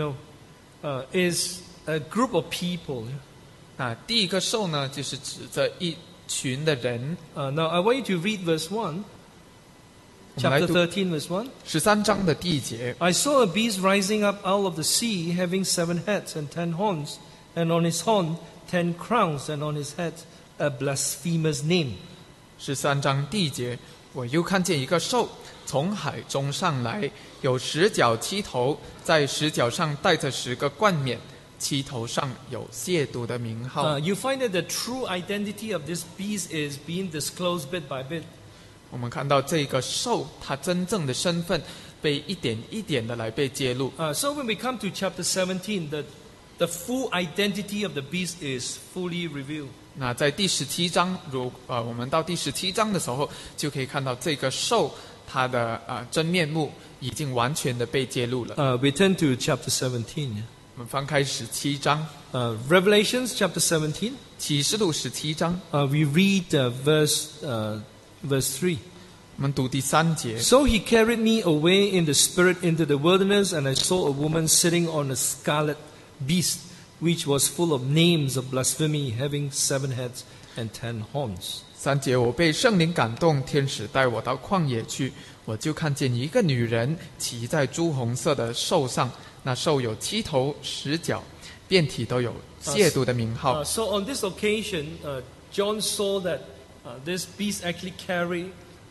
is a group of people. 那第一个兽呢，就是指着一群的人。 Now, I want you to read verse 1, 我们来 chapter 读 13, verse 1. 13章的第1节。 I saw a beast rising up out of the sea, having 7 heads and 10 horns, and on his horn 10 crowns, and on his head a blasphemer's name. 13章第1节，我又看见一个兽从海中上来，有10角7头，在10角上带着10个冠冕，7头上有亵渎的名号。 You find that the true identity of this beast is being disclosed bit by bit. 我们看到这个兽，它真正的身份被一点一点的来被揭露。 So when we come to chapter 17, the full identity of the beast is fully revealed. 那在第17章，我们到第17章的时候，就可以看到这个兽它的真面目已经完全的被揭露了。 We turn to chapter 17. 我们翻开17章， Revelations chapter 17. 启示录17章， We read verse 3. 我们读第3节。 So he carried me away in the spirit into the wilderness, and I saw a woman sitting on a scarlet beast, which was full of names of blasphemy, having 7 heads and 10 horns. 3节，我被圣灵感动，天使带我到旷野去，我就看见一个女人骑在朱红色的兽上，那兽有7头10角， 遍体都有亵渎的名号。 So on this occasion, John saw that this beast actually carried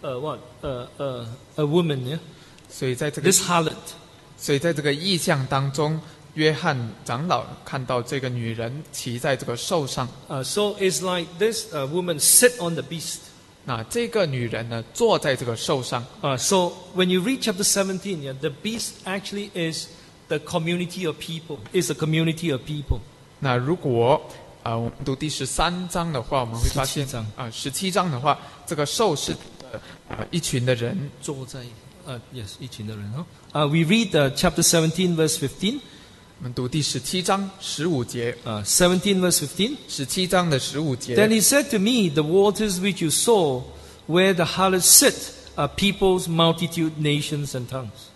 a woman, yeah? 所以在这个 This harlot. 所以在这个意象当中，约翰长老看到这个女人骑在这个兽上。 So it's like this woman sit on the beast. 那这个女人呢，坐在这个兽上。 So when you read chapter 17, yeah, the beast actually is the community of people. It's a community of people. 那如果我们读第13章的话，我们会发现17章的话，这个兽是一群的人坐在yes, 一群的人。We read chapter 17, verse 15. 我们读第17章15节。 17 verse 15. 17章的15节。 Then he said to me, the waters which you saw, where the harlots sit, are peoples, multitude, nations, and tongues.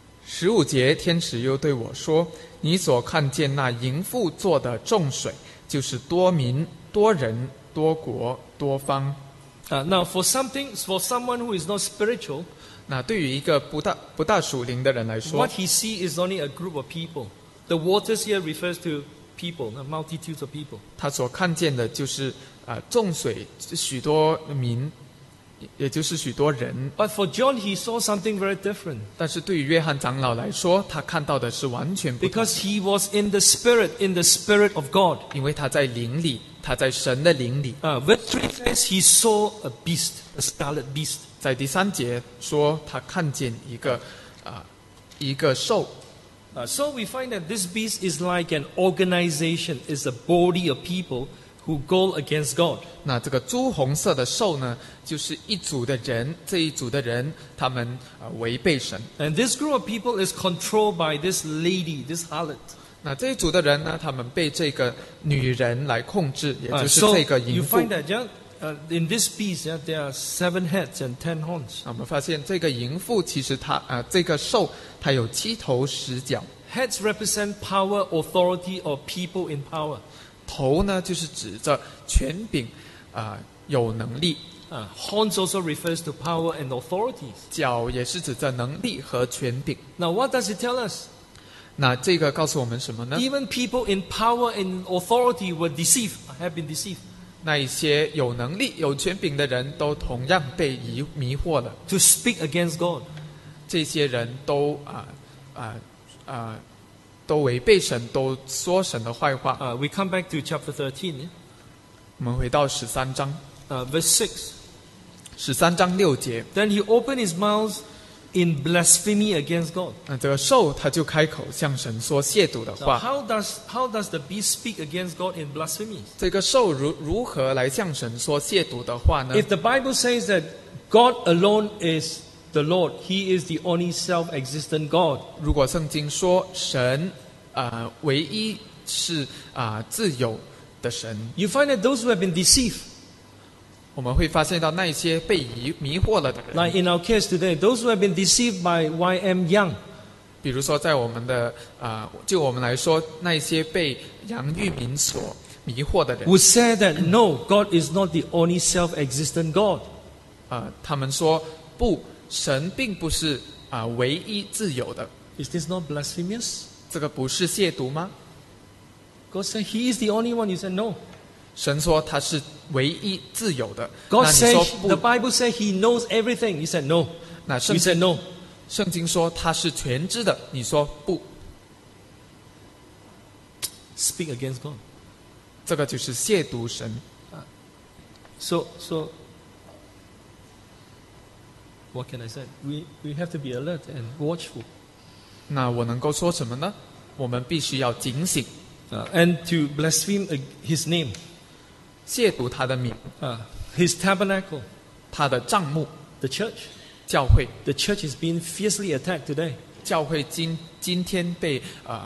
15节，天使又对我说：“你所看见那淫妇做的众水，就是多民、多人、多国、多方。” Now, for someone who is not spiritual, 那对于一个不大属灵的人来说 what he sees is only a group of people. The waters here refers to people, multitudes of people. 他所看见的就是众水，许多民，也就是许多人。 But for John, he saw something very different. 但是对于约翰长老来说，他看到的是完全不同。 Because he was in the Spirit of God. 因为他在灵里，他在神的灵里。 Verse 3 says he saw a beast, a scarlet beast. 在第3节说，他看见一个兽。 So we find that this beast is like an organization, is a body of people who go against God. 那这个朱红色的兽呢，就是一组的人，这一组的人，他们违背神。 And this group of people is controlled by this lady, this harlot. 那这一组的人呢，他们被这个女人来控制，也就是这个淫妇。 So you find that in this beast, there are 7 heads and 10 horns. 我们发现这个淫妇其实这个兽它有7头10脚。 Heads represent power, authority, or people in power. 头呢，就是指着权柄，有能力。 Horns also refers to power and authorities. 脚也是指着能力和权柄。 Now, what does it tell us? 那这个告诉我们什么呢？ Even people in power and authority were deceived, have been deceived. 那一些有能力、有权柄的人都同样被迷惑了。 To speak against God. 这些人都都违背神，都说神的坏话。 We come back to chapter 13. Yeah? 我们回到13章 ，verse 6. 13章6节。 Then he opened his mouth in blasphemy against God. 那这个兽他就开口向神说亵渎的话。 How does the beast speak against God in blasphemy? 这个兽如何来向神说亵渎的话呢？ If the Bible says that God alone is the Lord, He is the only self-existent God. 如果圣经说神唯一是自有的神， You find that those who have been deceived, 我们会发现到那些被迷惑了的人， like in our case today, those who have been deceived by Y.M. Young. 比如说在我们的就我们来说，那些被杨玉民所迷惑的人， Who say that no, God is not the only self-existent God. 他们说不，神并不是唯一自有的。 Is this not blasphemous? 这个不是亵渎吗？ God said He is the only one. You said no. 神说他是唯一自有的。 God 那你 said 说 the 不？ Bible said He knows everything. You said no. 那 You 圣 said 经 no. 圣经说他是全知的，你说不？ Speak against God. 这个就是亵渎神。 So what can I say? We have to be alert and watchful. 那我能够说什么呢？我们必须要警醒， And to blaspheme His name, 亵渎他的名， His tabernacle, 他的帐幕， the church. 教会。 The church is being fiercely attacked today. 教会今天被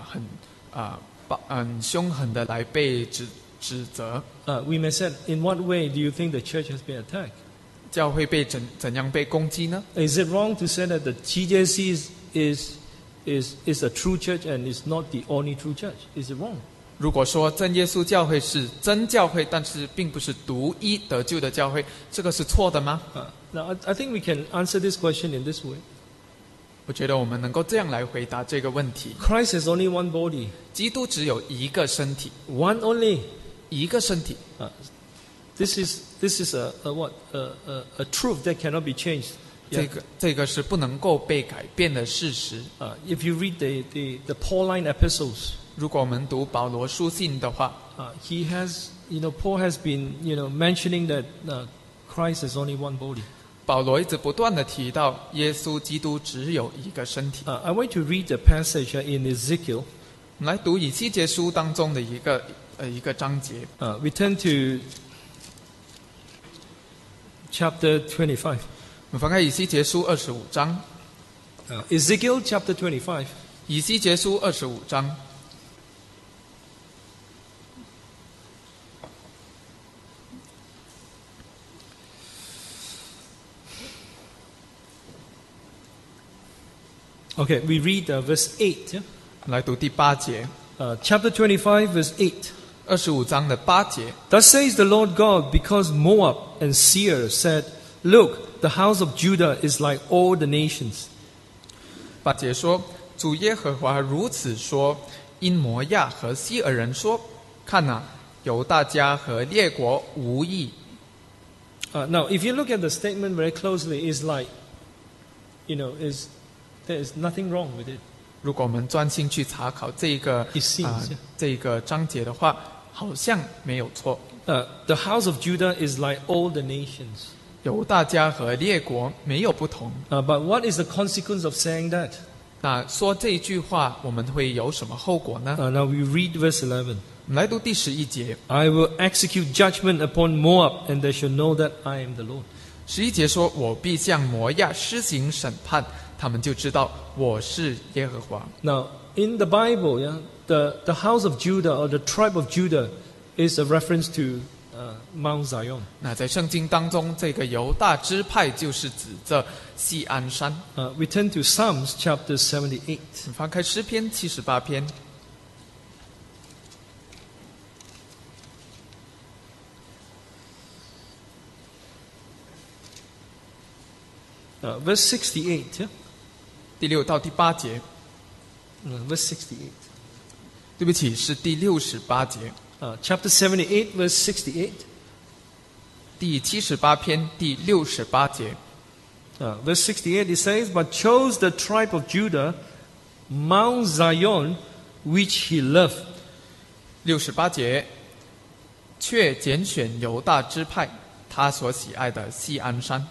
很凶狠的来被指责。 We may say, in what way do you think the church has been attacked? 教会被怎样被攻击呢？ Is it wrong to say that the TJC is a true church and is not the only true church? Is it wrong? 如果说真耶稣教会是真教会，但是并不是独一得救的教会，这个是错的吗？ Now, I think we can answer this question in this way. 我觉得我们能够这样来回答这个问题： Christ has only one body, 基督只有一个身体， one only. 一个身体。 This is a truth that cannot be changed. 这个是不能够被改变的事实。 If you read the Pauline epistles, 如果我们读保罗书信的话， Paul has been, mentioning that Christ has only one body. 保罗一直不断的提到耶稣基督只有一个身体。 I want to read the passage in Ezekiel. 我们来读以西结书当中的一个章节。 We turn to chapter 25. 我们翻开以西结书25章。 Ezekiel chapter 25. 以西结书25章。 Okay, we read verse 8. Yeah? 来读第8节。 Chapter 25, verse 8. 25章的8节。 Thus says the Lord God, because Moab and Seir said, Look, the house of Judah is like all the nations. 8节说：主耶和华如此说，因摩亚和西尔人说：看哪，犹大家和列国无异。 Now, if you look at the statement very closely, it's like, there is nothing wrong with it. 如果我们专心去查考这个 It seems, yeah. 这个章节的话，好像没有错。 The house of Judah is like all the nations. 犹大家和列国没有不同。 But what is the consequence of saying that? 那说这句话，我们会有什么后果呢？ Now we read verse 11. 我们来读第11节。 I will execute judgment upon Moab, and they shall know that I am the Lord. 11节说：我必向摩亚施行审判，他们就知道我是耶和华。 Now, in the Bible, the house of Judah or the tribe of Judah is a reference to Mount Zion. 那在圣经当中，这个犹大支派就是指着锡安山。 We turn to Psalms chapter 78. 翻开诗篇78篇。 Verse 68. Yeah? 第6到第8节。 Verse 68. 对不起，是第68节。 Chapter 78, verse 68. 第78篇第68节。 Verse 68, it says, But chose the tribe of Judah, Mount Zion, which he loved. 68节，却拣选犹大支派，他所喜爱的锡安山。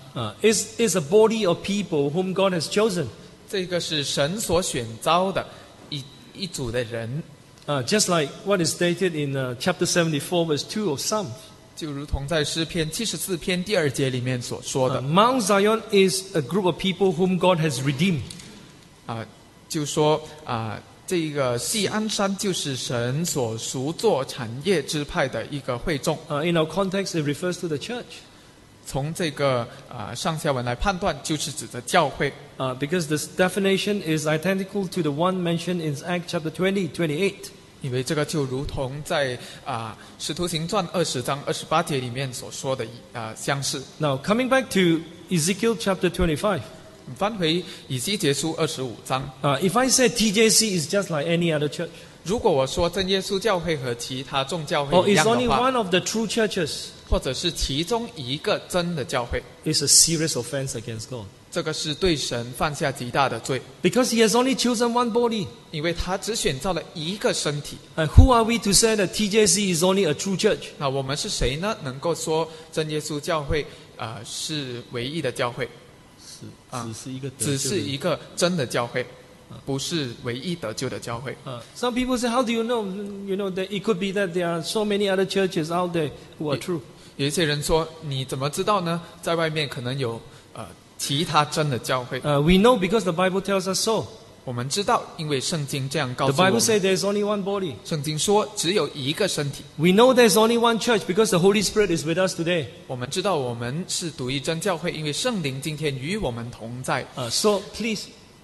Is a body of people whom God has chosen. 这个是神所选召的一组的人。 Just like what is stated in chapter 74, verse 2 of Psalms. 就如同在诗篇74篇第2节里面所说的。 Mount Zion is a group of people whom God has redeemed. 就说这个锡安山就是神所赎作产业支派的一个会众。 In our context, it refers to the church. 从这个上下文来判断，就是指着教会。 Because this definition is identical to the one mentioned in Acts chapter 20, 28. 因为这个就如同在使徒行传20章28节里面所说的相似。 Now, coming back to Ezekiel chapter 25. 翻回以西结书25章。 If I say TJC is just like any other church. 如果我说真耶稣教会和其他众教 Or 会一 is 样 only 的话， one of the true churches. 或者是其中一个真的教会， It's a serious offense against God. 这个是对神犯下极大的罪， Because he has only chosen one body. 因为他只选造了一个身体。 Who are we to say that TJC is only a true church? 那我们是谁呢？能够说真耶稣教会是唯一的教会？只是一个真的教会，不是唯一得救的教会。 Some people say, how do you know? You know, that it could be that there are so many other churches out there who are true. 有一些人说，你怎么知道呢？在外面可能有其他真的教会。 We know because the Bible tells us so. 我们知道，因为圣经这样告 The 诉我 Bible 们。 says there's only one body. 圣经说只有一个身体。 We know there's only one church because the Holy Spirit is with us today. 我们知道我们是独一真教会，因为圣灵今天与我们同在。 So please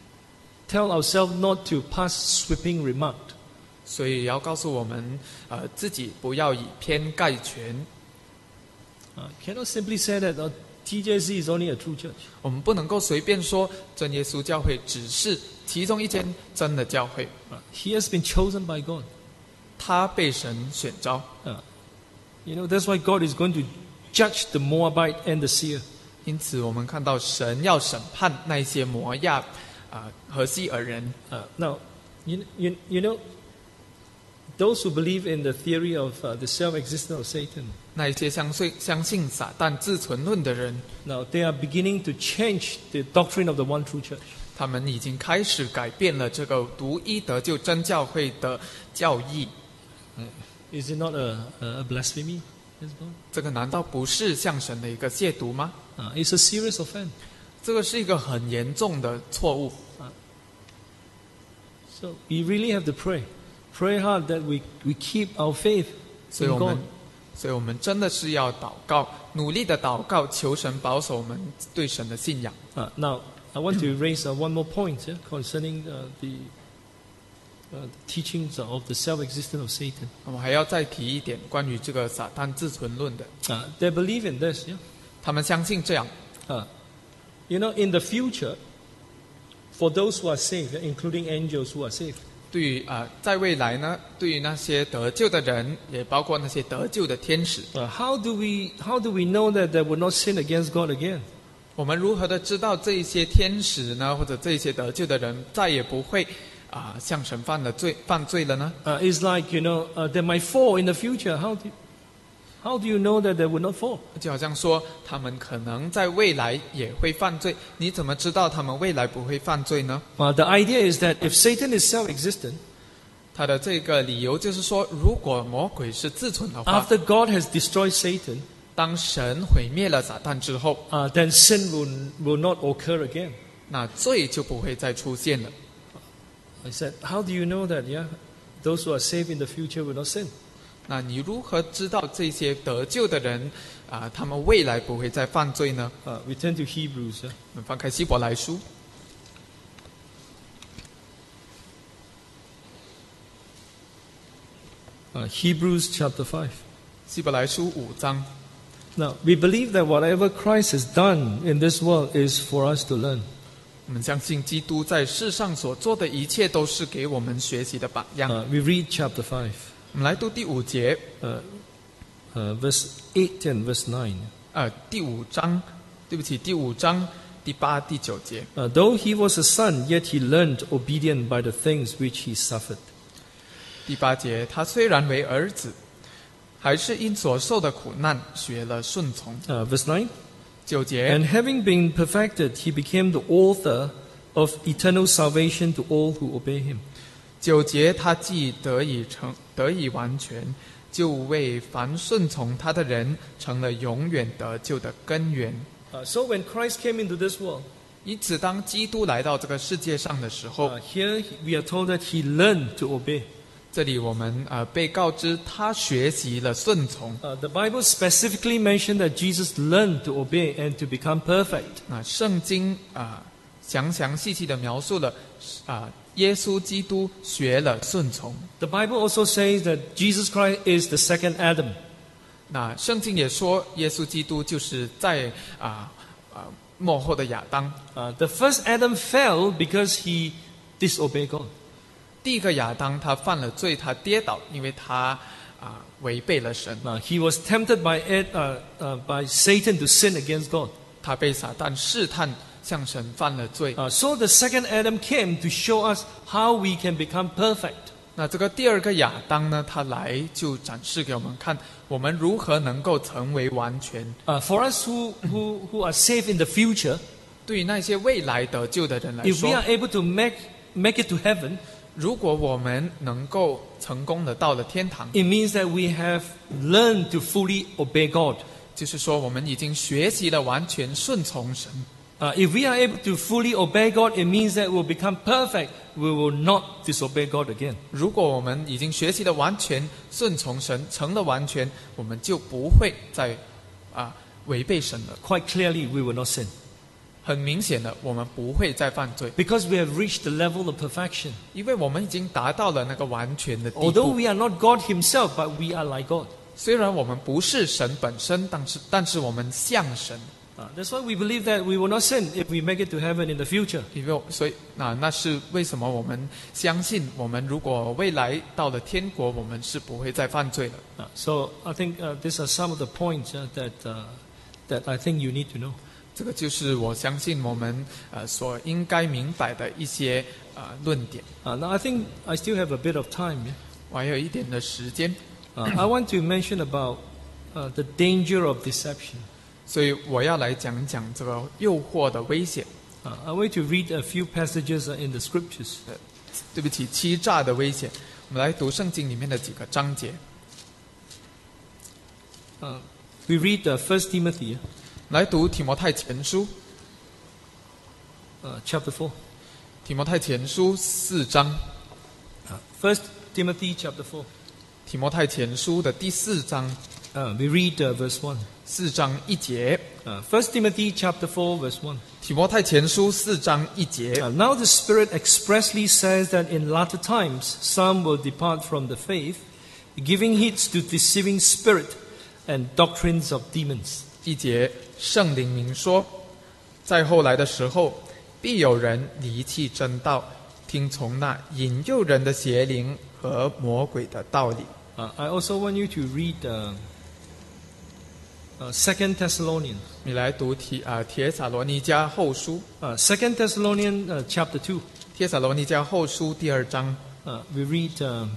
tell ourselves not to pass sweeping remark. 所以要告诉我们，自己不要以偏概全。 Cannot simply say that TJC is only a true church. 我们不能够随便说真耶稣教会只是其中一间真的教会， He has been chosen by God. 他被神选召。 That's why God is going to judge the Moabite and the seer. 因此，我们看到神要审判那些摩亚和西尔人。 Now, you know, those who believe in the theory of the self-existence of Satan, 那一些相信撒旦自存论的人， now they are beginning to change the doctrine of the one true church. 他们已经开始改变了这个独一得救真教会的教义。 Is it not a blasphemy? 这个难道不是向神的一个亵渎吗？ It's a serious offense. 这个是一个很严重的错误。 So we really have to pray hard that we keep our faith 所以 in 我 God. 们，所以我们真的是要祷告，努力的祷告，求神保守我们对神的信仰。 Now, I want to raise one more point concerning the teachings of the self-existence of Satan. 我还要再提一点关于这个撒旦自存论的， They believe in this. 他们相信这样。 In the future, for those who are saved, including angels who are saved, 对于在未来呢，对于那些得救的人，也包括那些得救的天使， how do we know that they will not sin against God again? 我们如何的知道这一些天使呢，或者这一些得救的人再也不会向神犯罪了呢？ It's like they might fall in the future. How do you know that they will not fall? 就好像说他们可能在未来也会犯罪，你怎么知道他们未来不会犯罪呢？ The idea is that if Satan is self-existent, 他的这个理由就是说，如果魔鬼是自存的话， after God has destroyed Satan, 当神毁灭了撒旦之后， then sin will not occur again. 那罪就不会再出现了。 I said, how do you know that? Those who are saved in the future will not sin. 那你如何知道这些得救的人他们未来不会再犯罪呢？ We turn to Hebrews. 我们翻开希伯来书， Hebrews chapter 5. 希伯来书5章。 Now, we believe that whatever Christ has done in this world is for us to learn. 我们相信基督在世上所做的一切都是给我们学习的榜样。 We read chapter 5, 我们来读第5节， verse 8 and verse 9. 第5章，对不起，第5章第8、第9节。 Though he was a son, yet he learned obedience by the things which he suffered. 第8节，他虽然为儿子，还是因所受的苦难学了顺从。 Verse 9. 9节， And having been perfected, he became the author of eternal salvation to all who obey him. 9节，他既得以完全，就为凡顺从他的人成了永远得救的根源。 So when Christ came into this world, 因此，当基督来到这个世界上的时候， here we are told that he learned to obey. 这里我们被告知他学习了顺从。 The Bible specifically mentioned that Jesus learned to obey and to become perfect. 那圣经详细细的描述了耶稣基督学了顺从。 The Bible also says that Jesus Christ is the second Adam. 那圣经也说，耶稣基督就是在末后的亚当。 The first Adam fell because he disobeyed God. 第一个亚当他犯了罪，他跌倒，因为他违背了神。 He was tempted by Satan to sin against God. 他被撒旦试探，向神犯了罪。 So the second Adam came to show us how we can become perfect. 那这个第二个亚当呢，他来就展示给我们看，我们如何能够成为完全。 For us who are saved in the future, 对于那些未来得救的人来 if we 说， are able to make it to heaven, 如果我们能够成功的到了天堂， it means that we have learned to fully obey God. 就是说我们已经学习了完全顺从神。 If we are able to fully obey God, it means that we'll become perfect. We will not disobey God again. 如果我们已经学习了完全顺从神，成了完全，我们就不会再违背神了。 Quite clearly, we will not sin. 很明显的，我们不会再犯罪， Because we have reached the level of perfection. 因为我们已经达到了那个完全的地 Although 步。 we are not God himself, but we are like God. 虽然我们不是神本身，但是我们像神。 That's why we believe that we will not sin if we make it to heaven in the future. 所以那是为什么我们相信，我们如果未来到了天国，我们是不会再犯罪了。 So I think these are some of the points that I think you need to know. 这个就是我相信我们所应该明白的一些论点。 Now I think I still have a bit of time. 我还有一点的时间。 I want to mention about the danger of deception. 所以我要来讲讲这个诱惑的危险。 I want to read a few passages in the scriptures. 对不起，欺诈的危险。我们来读圣经里面的几个章节。 We read 1 Timothy. 来读提摩太前书。 Chapter 4. 提摩太前书4章。 1 Timothy chapter 4. 提摩太前书的第4章。 We read verse 1. 4章1节。 1 Timothy chapter 4 verse 1. 提摩太前书4章1节。 Now the Spirit expressly says that in latter times some will depart from the faith, giving heed to deceiving spirit and doctrines of demons. 1节，圣灵明说，在后来的时候，必有人离弃真道，听从那引诱人的邪灵和魔鬼的道理。 I also want you to read 2 Thessalonians. 你来读帖撒罗尼迦后书。 2 Thessalonians chapter 2. 帖撒罗尼迦后书第2章。 We read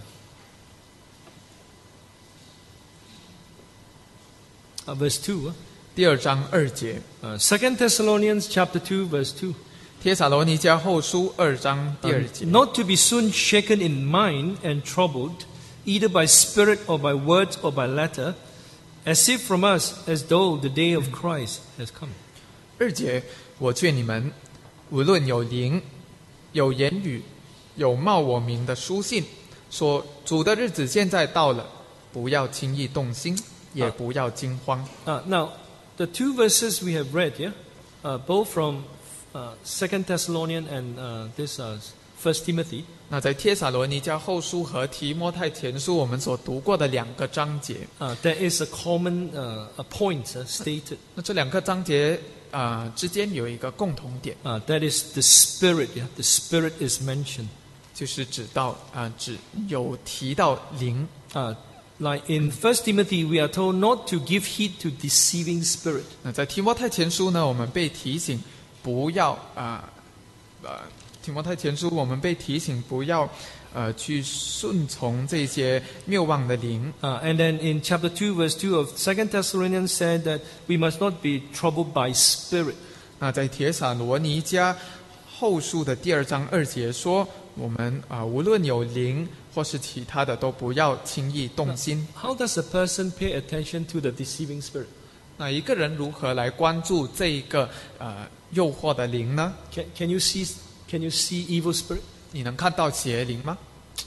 verse 2. 第2章2节。 2 Thessalonians chapter 2 verse 2. 帖撒罗尼迦后书2章第2节。 Not to be soon shaken in mind and troubled, either by spirit or by words or by letter, as if from us, as though the day of Christ has come. 2节，我劝你们，无论有灵、有言语、有冒我名的书信，说主的日子现在到了，不要轻易动心，也不要惊慌。 Now, the two verses we have read here, both from 2 Thessalonians and this 1 Timothy. 那在帖撒罗尼迦后书和提摩太前书我们所读过的2个章节， there is a common point stated. 那这2个章节之间有一个共同点， That is the Spirit. The Spirit is mentioned. 就是只有提到灵。 Like in 1 Timothy, we are told not to give heed to deceiving spirit. 那在提摩太前书呢，我们被提醒不要提摩太前书我们被提醒不要去顺从这些谬妄的灵。 And then in chapter 2, verse 2 of 2 Thessalonians said that we must not be troubled by spirit. 那在帖撒罗尼迦后书的第2章2节说，我们无论有灵或是其他的，都不要轻易动心。 How does a person pay attention to the deceiving spirit? 那一个人如何来关注这一个诱惑的灵呢？ Can you see evil spirit? 你能看到邪灵吗？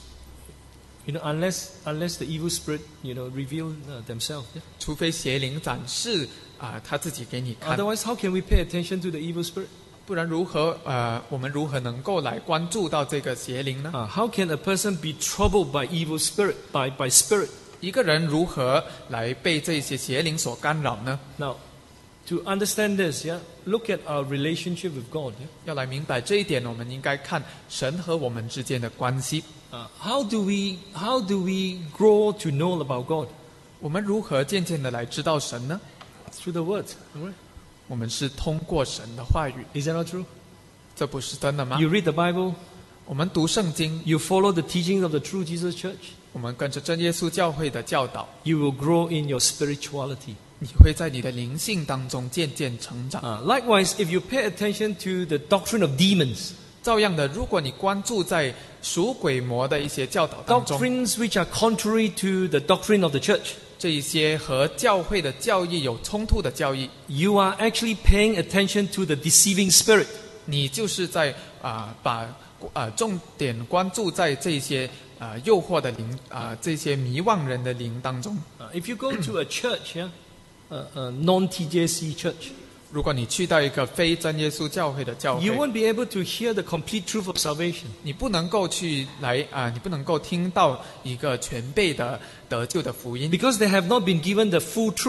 Unless the evil spirit, reveal themselves. Yeah? 除非邪灵展示他自己给你看。 Otherwise, how can we pay attention to the evil spirit? 不然我们如何能够来关注到这个邪灵呢？ How can a person be troubled by evil spirit, by spirit? 一个人如何来被这些邪灵所干扰呢？ Now, to understand this, look at our relationship with God. 要来明白这一点，我们应该看神和我们之间的关系。 How do we grow to know about God? 我们如何渐渐的来知道神呢？ Through the Word. Right? 我们是通过神的话语。 Is that not true? 这不是真的吗？ You read the Bible, 我们读圣经， you follow the teachings of the true Jesus Church, 我们跟着真耶稣教会的教导， you will grow in your spirituality. 你会在你的灵性当中渐渐成长。 Likewise, if you pay attention to the doctrine of demons, 照样的，如果你关注在属鬼魔的一些教导当中， doctrines which are contrary to the doctrine of the church, 这一些和教会的教义有冲突的教义， you are actually paying attention to the deceiving spirit. 你就是在把重点关注在这些诱惑的灵这些迷妄人的灵当中。 If you go to a church, non-TJC church, 如果你去到一个非真耶稣教会的教 you 会， won't be able to hear the complete truth of salvation. 你不能够你不能够听到一个全备的得救的福音， Because they have not been given the full truth.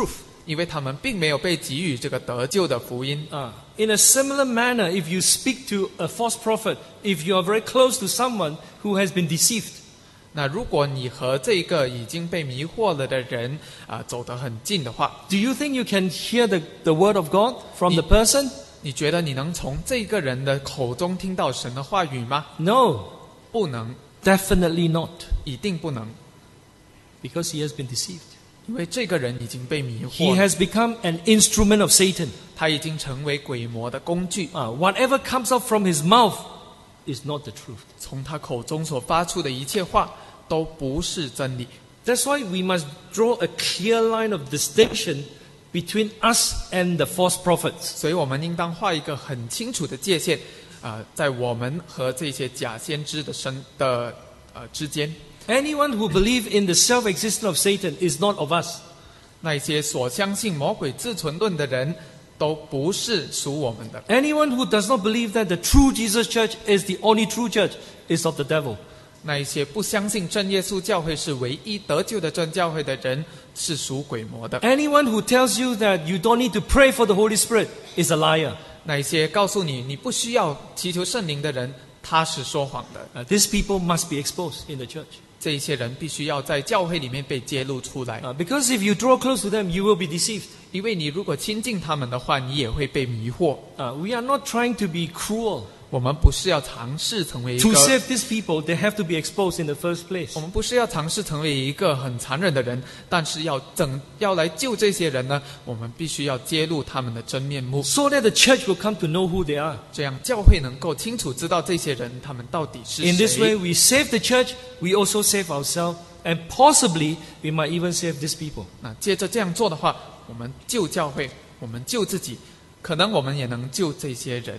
因为他们并没有被给予这个得救的福音。 In a similar manner, if you speak to a false prophet, if you are very close to someone who has been deceived, 那如果你和这个已经被迷惑了的人走得很近的话， do you think you can hear the word of God from the person? 你觉得你能从这个人的口中听到神的话语吗？ No, 不能， definitely not, 一定不能， because he has been deceived. 因为这个人已经被迷 He 惑了， has become an instrument of Satan. 他已经成为鬼魔的工具。 Whatever comes out from his mouth is not the truth. 从他口中所发出的一切话都不是真理。 That's why we must draw a clear line of distinction between us and the false prophets. 所以我们应当画一个很清楚的界限，在我们和这些假先知的之间。 Anyone who believes in the self-existence of Satan is not of us. 那些所相信魔鬼自存论的人，都不是属我们的。 Anyone who does not believe that the true Jesus Church is the only true church is of the devil. 那一些不相信真耶稣教会是唯一得救的真教会的人，是属鬼魔的。 Anyone who tells you that you don't need to pray for the Holy Spirit is a liar. 那一些告诉你你不需要祈求圣灵的人，他是说谎的。 These people must be exposed in the church. 这一些人必须要在教会里面被揭露出来， Because if you draw close to them, you will be deceived. 因为你如果亲近他们的话，你也会被迷惑。 We are not trying to be cruel. 我们不是要尝试成为一 To 个， save these people, they have to be exposed in the first place. 我们不是要尝试成为一个很残忍的人，但是要来救这些人呢，我们必须要揭露他们的真面目， So that the church will come to know who they are. 这样教会能够清楚知道这些人他们到底是 In this way, 谁。 we save the church, we also save ourselves, and possibly we might even save these people. 那接着这样做的话，我们救教会，我们救自己，可能我们也能救这些人。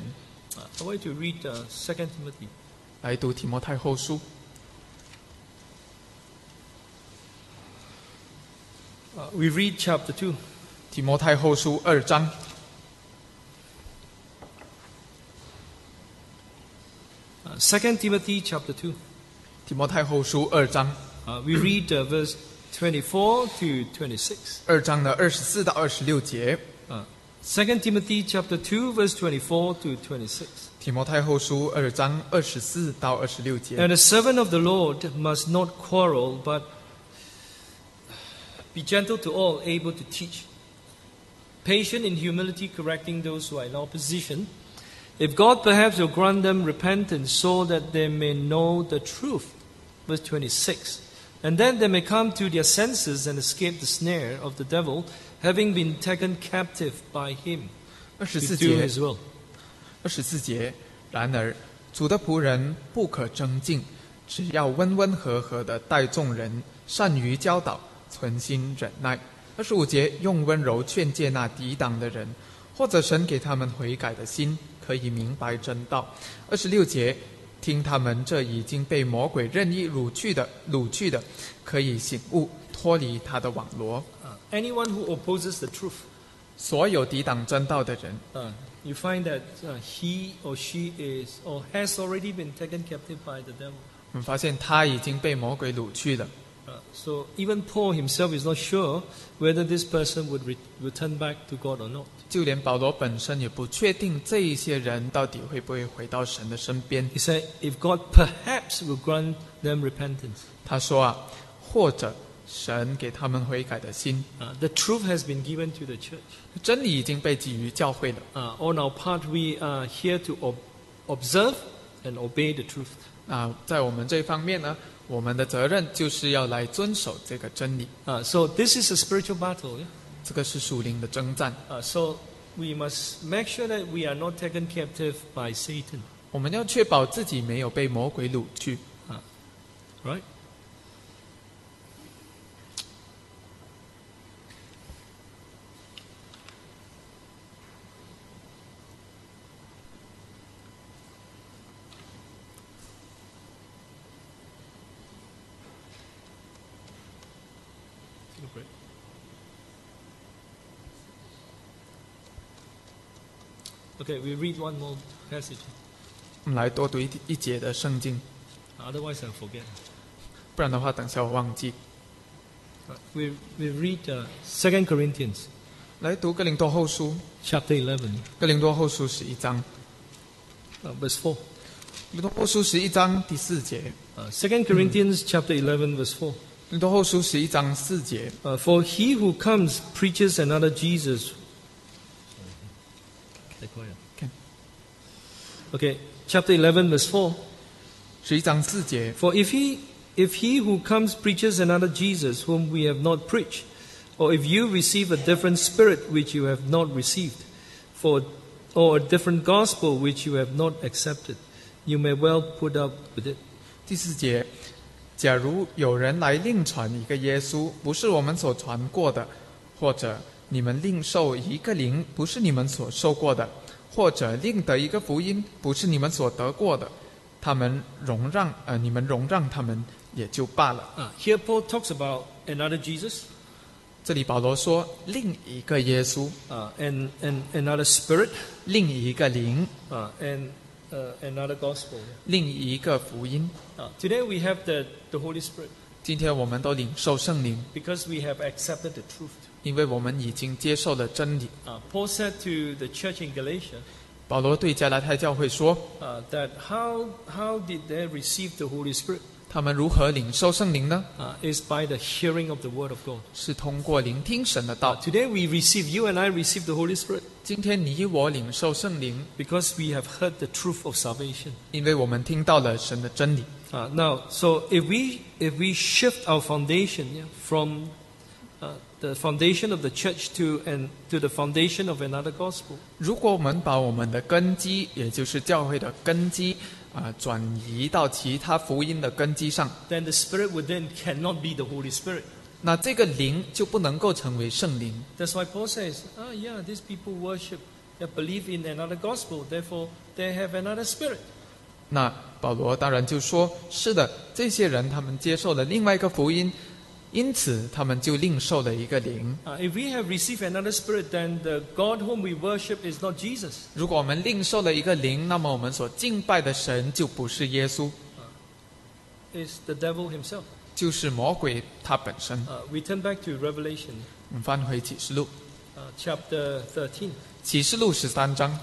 I want to read 2 Timothy. 来读提摩太后书， We read chapter 2. 提摩太后书2章。 2 Timothy chapter 2. 提摩太后书2章， We read verse 24 to 26. 2章的24到26节。 2 Timothy chapter 2 verse 24 to 26. 提摩太后书2章24到26节。 And the servant of the Lord must not quarrel, but be gentle to all, able to teach, patient in humility, correcting those who are in opposition. If God perhaps will grant them repentance so that they may know the truth. Verse 26. And then they may come to their senses and escape the snare of the devil, having been taken captive by him to 24 do 节 his will. 24节，然而主的仆人不可争竞，只要温温和和的待众人，善于教导，存心忍耐。25节，用温柔劝诫那抵挡的人，或者神给他们悔改的心，可以明白真道。26节，听他们这已经被魔鬼任意掳去的，可以醒悟，脱离他的网罗。 Anyone who opposes the truth, 所有抵挡真道的人， you find that he or she is or has already been taken captive by the devil. 我们发现他已经被魔鬼掳去了。 So even Paul himself is not sure whether this person would return back to God or not. 就连保罗本身也不确定这一些人到底会不会回到神的身边。 He said, if God perhaps will grant them repentance. 他说或者神给他们悔改的心， The truth has been given to the church. 真理已经被给予教会了。 On our part, we are here to observe and obey the truth. 在我们这方面呢，我们的责任就是要来遵守这个真理。 So this is a spiritual battle. Yeah? 这个是属灵的征战， So we must make sure that we are not taken captive by Satan. 我们要确保自己没有被魔鬼掳去。 Right? Great. Okay, we read one more passage. 我们来多读一节的圣经， Otherwise, I'll forget. 不然的话，等下我忘记。 We read 2 Corinthians. 来读哥林多后书， chapter 11, 哥林多后书11章， verse 4. 哥林多后书11章第4节， 2 Corinthians chapter 11, verse 4. 哥林多后书11章4节。 For he who comes preaches another Jesus. Okay, chapter 11, verse 4. 11章4节。 For if he who comes preaches another Jesus whom we have not preached, or if you receive a different spirit which you have not received, or a different gospel which you have not accepted, you may well put up with it. 第4节，假如有人来另传一个耶稣，不是我们所传过的，或者你们另受一个灵，不是你们所受过的，或者另得一个福音，不是你们所得过的，你们容让他们也就罢了。 Here Paul talks about another Jesus, 这里保罗说另一个耶稣， and another spirit, 另一个灵， and another gospel. 另一个福音。 Today we have the Holy Spirit 今天我们都领受圣灵， because we have accepted the truth. 因为我们已经接受了真理。 Paul said to the church in Galatia 保罗对加拉太教会说， that how did they receive the Holy Spirit? 他们如何领受圣灵呢？ Is by the hearing of the Word of God. 是通过聆听神的道。 Today you and I receive the Holy Spirit 今天你我领受圣灵， because we have heard the truth of salvation. 因为我们听到了神的真理。 Now, so if we shift our foundation from the foundation of the church to the foundation of another gospel, 如果我们把我们的根基，也就是教会的根基，转移到其他福音的根基上， then the Spirit within cannot be the Holy Spirit. 那这个灵就不能够成为圣灵。 That's why Paul says, these people worship, they believe in another gospel, therefore they have another spirit. 那保罗当然就说，是的，这些人他们接受了另外一个福音，因此他们就另受了一个灵。 If we have received another spirit, then the God whom we worship is not Jesus. 如果我们另受了一个灵，那么我们所敬拜的神就不是耶稣， It's the devil himself. 就是魔鬼他本身。 We turn back to Revelation 我们翻回启示录， chapter 13. 启示录13章，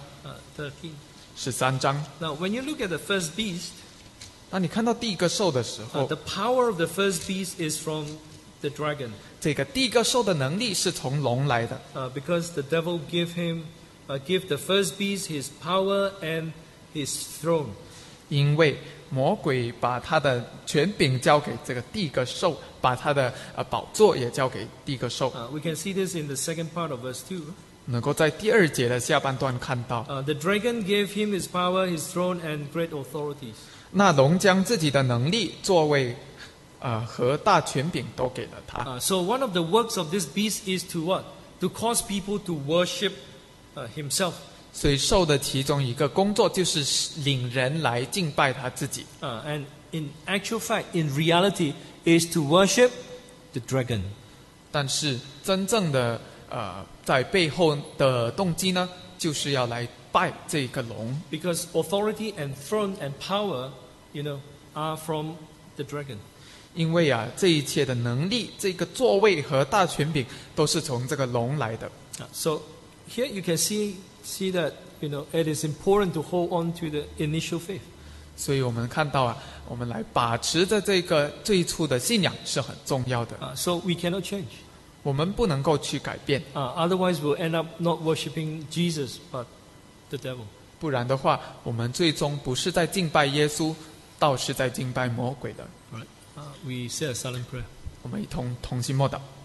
13章。 Now, when you look at the first beast, 那你看到第一个兽的时候， the power of the first beast is from the dragon, 这个第一个兽的能力是从龙来的， because the devil give the first beast his power and his throne. 因为魔鬼把他的权柄交给这个第一个兽，把他的宝座也交给第一个兽。 We can see this in the second part of verse 2. 能够在第2节的下半段看到， The dragon gave him his power, his throne, and great authorities. 那龙将自己的能力、作为，和大权柄都给了他。 So one of the works of this beast is to what? To cause people to worship himself. 所以兽的其中一个工作就是领人来敬拜他自己。 And in actual fact, in reality, is to worship the dragon. 但是真正的在背后的动机呢，就是要来拜这个龙， Because authority and throne and power, are from the dragon. 因为这一切的能力、这个座位和大权柄都是从这个龙来的。 So here you can see that it is important to hold on to the initial faith. 所以我们看到我们来把持着这个最初的信仰是很重要的。 So we cannot change. 我们不能够去改变， Otherwise, we'll end up not worshiping Jesus, but the devil. 不然的话，我们最终不是在敬拜耶稣，倒是在敬拜魔鬼的。 We say a silent prayer. 我们一同同心默祷。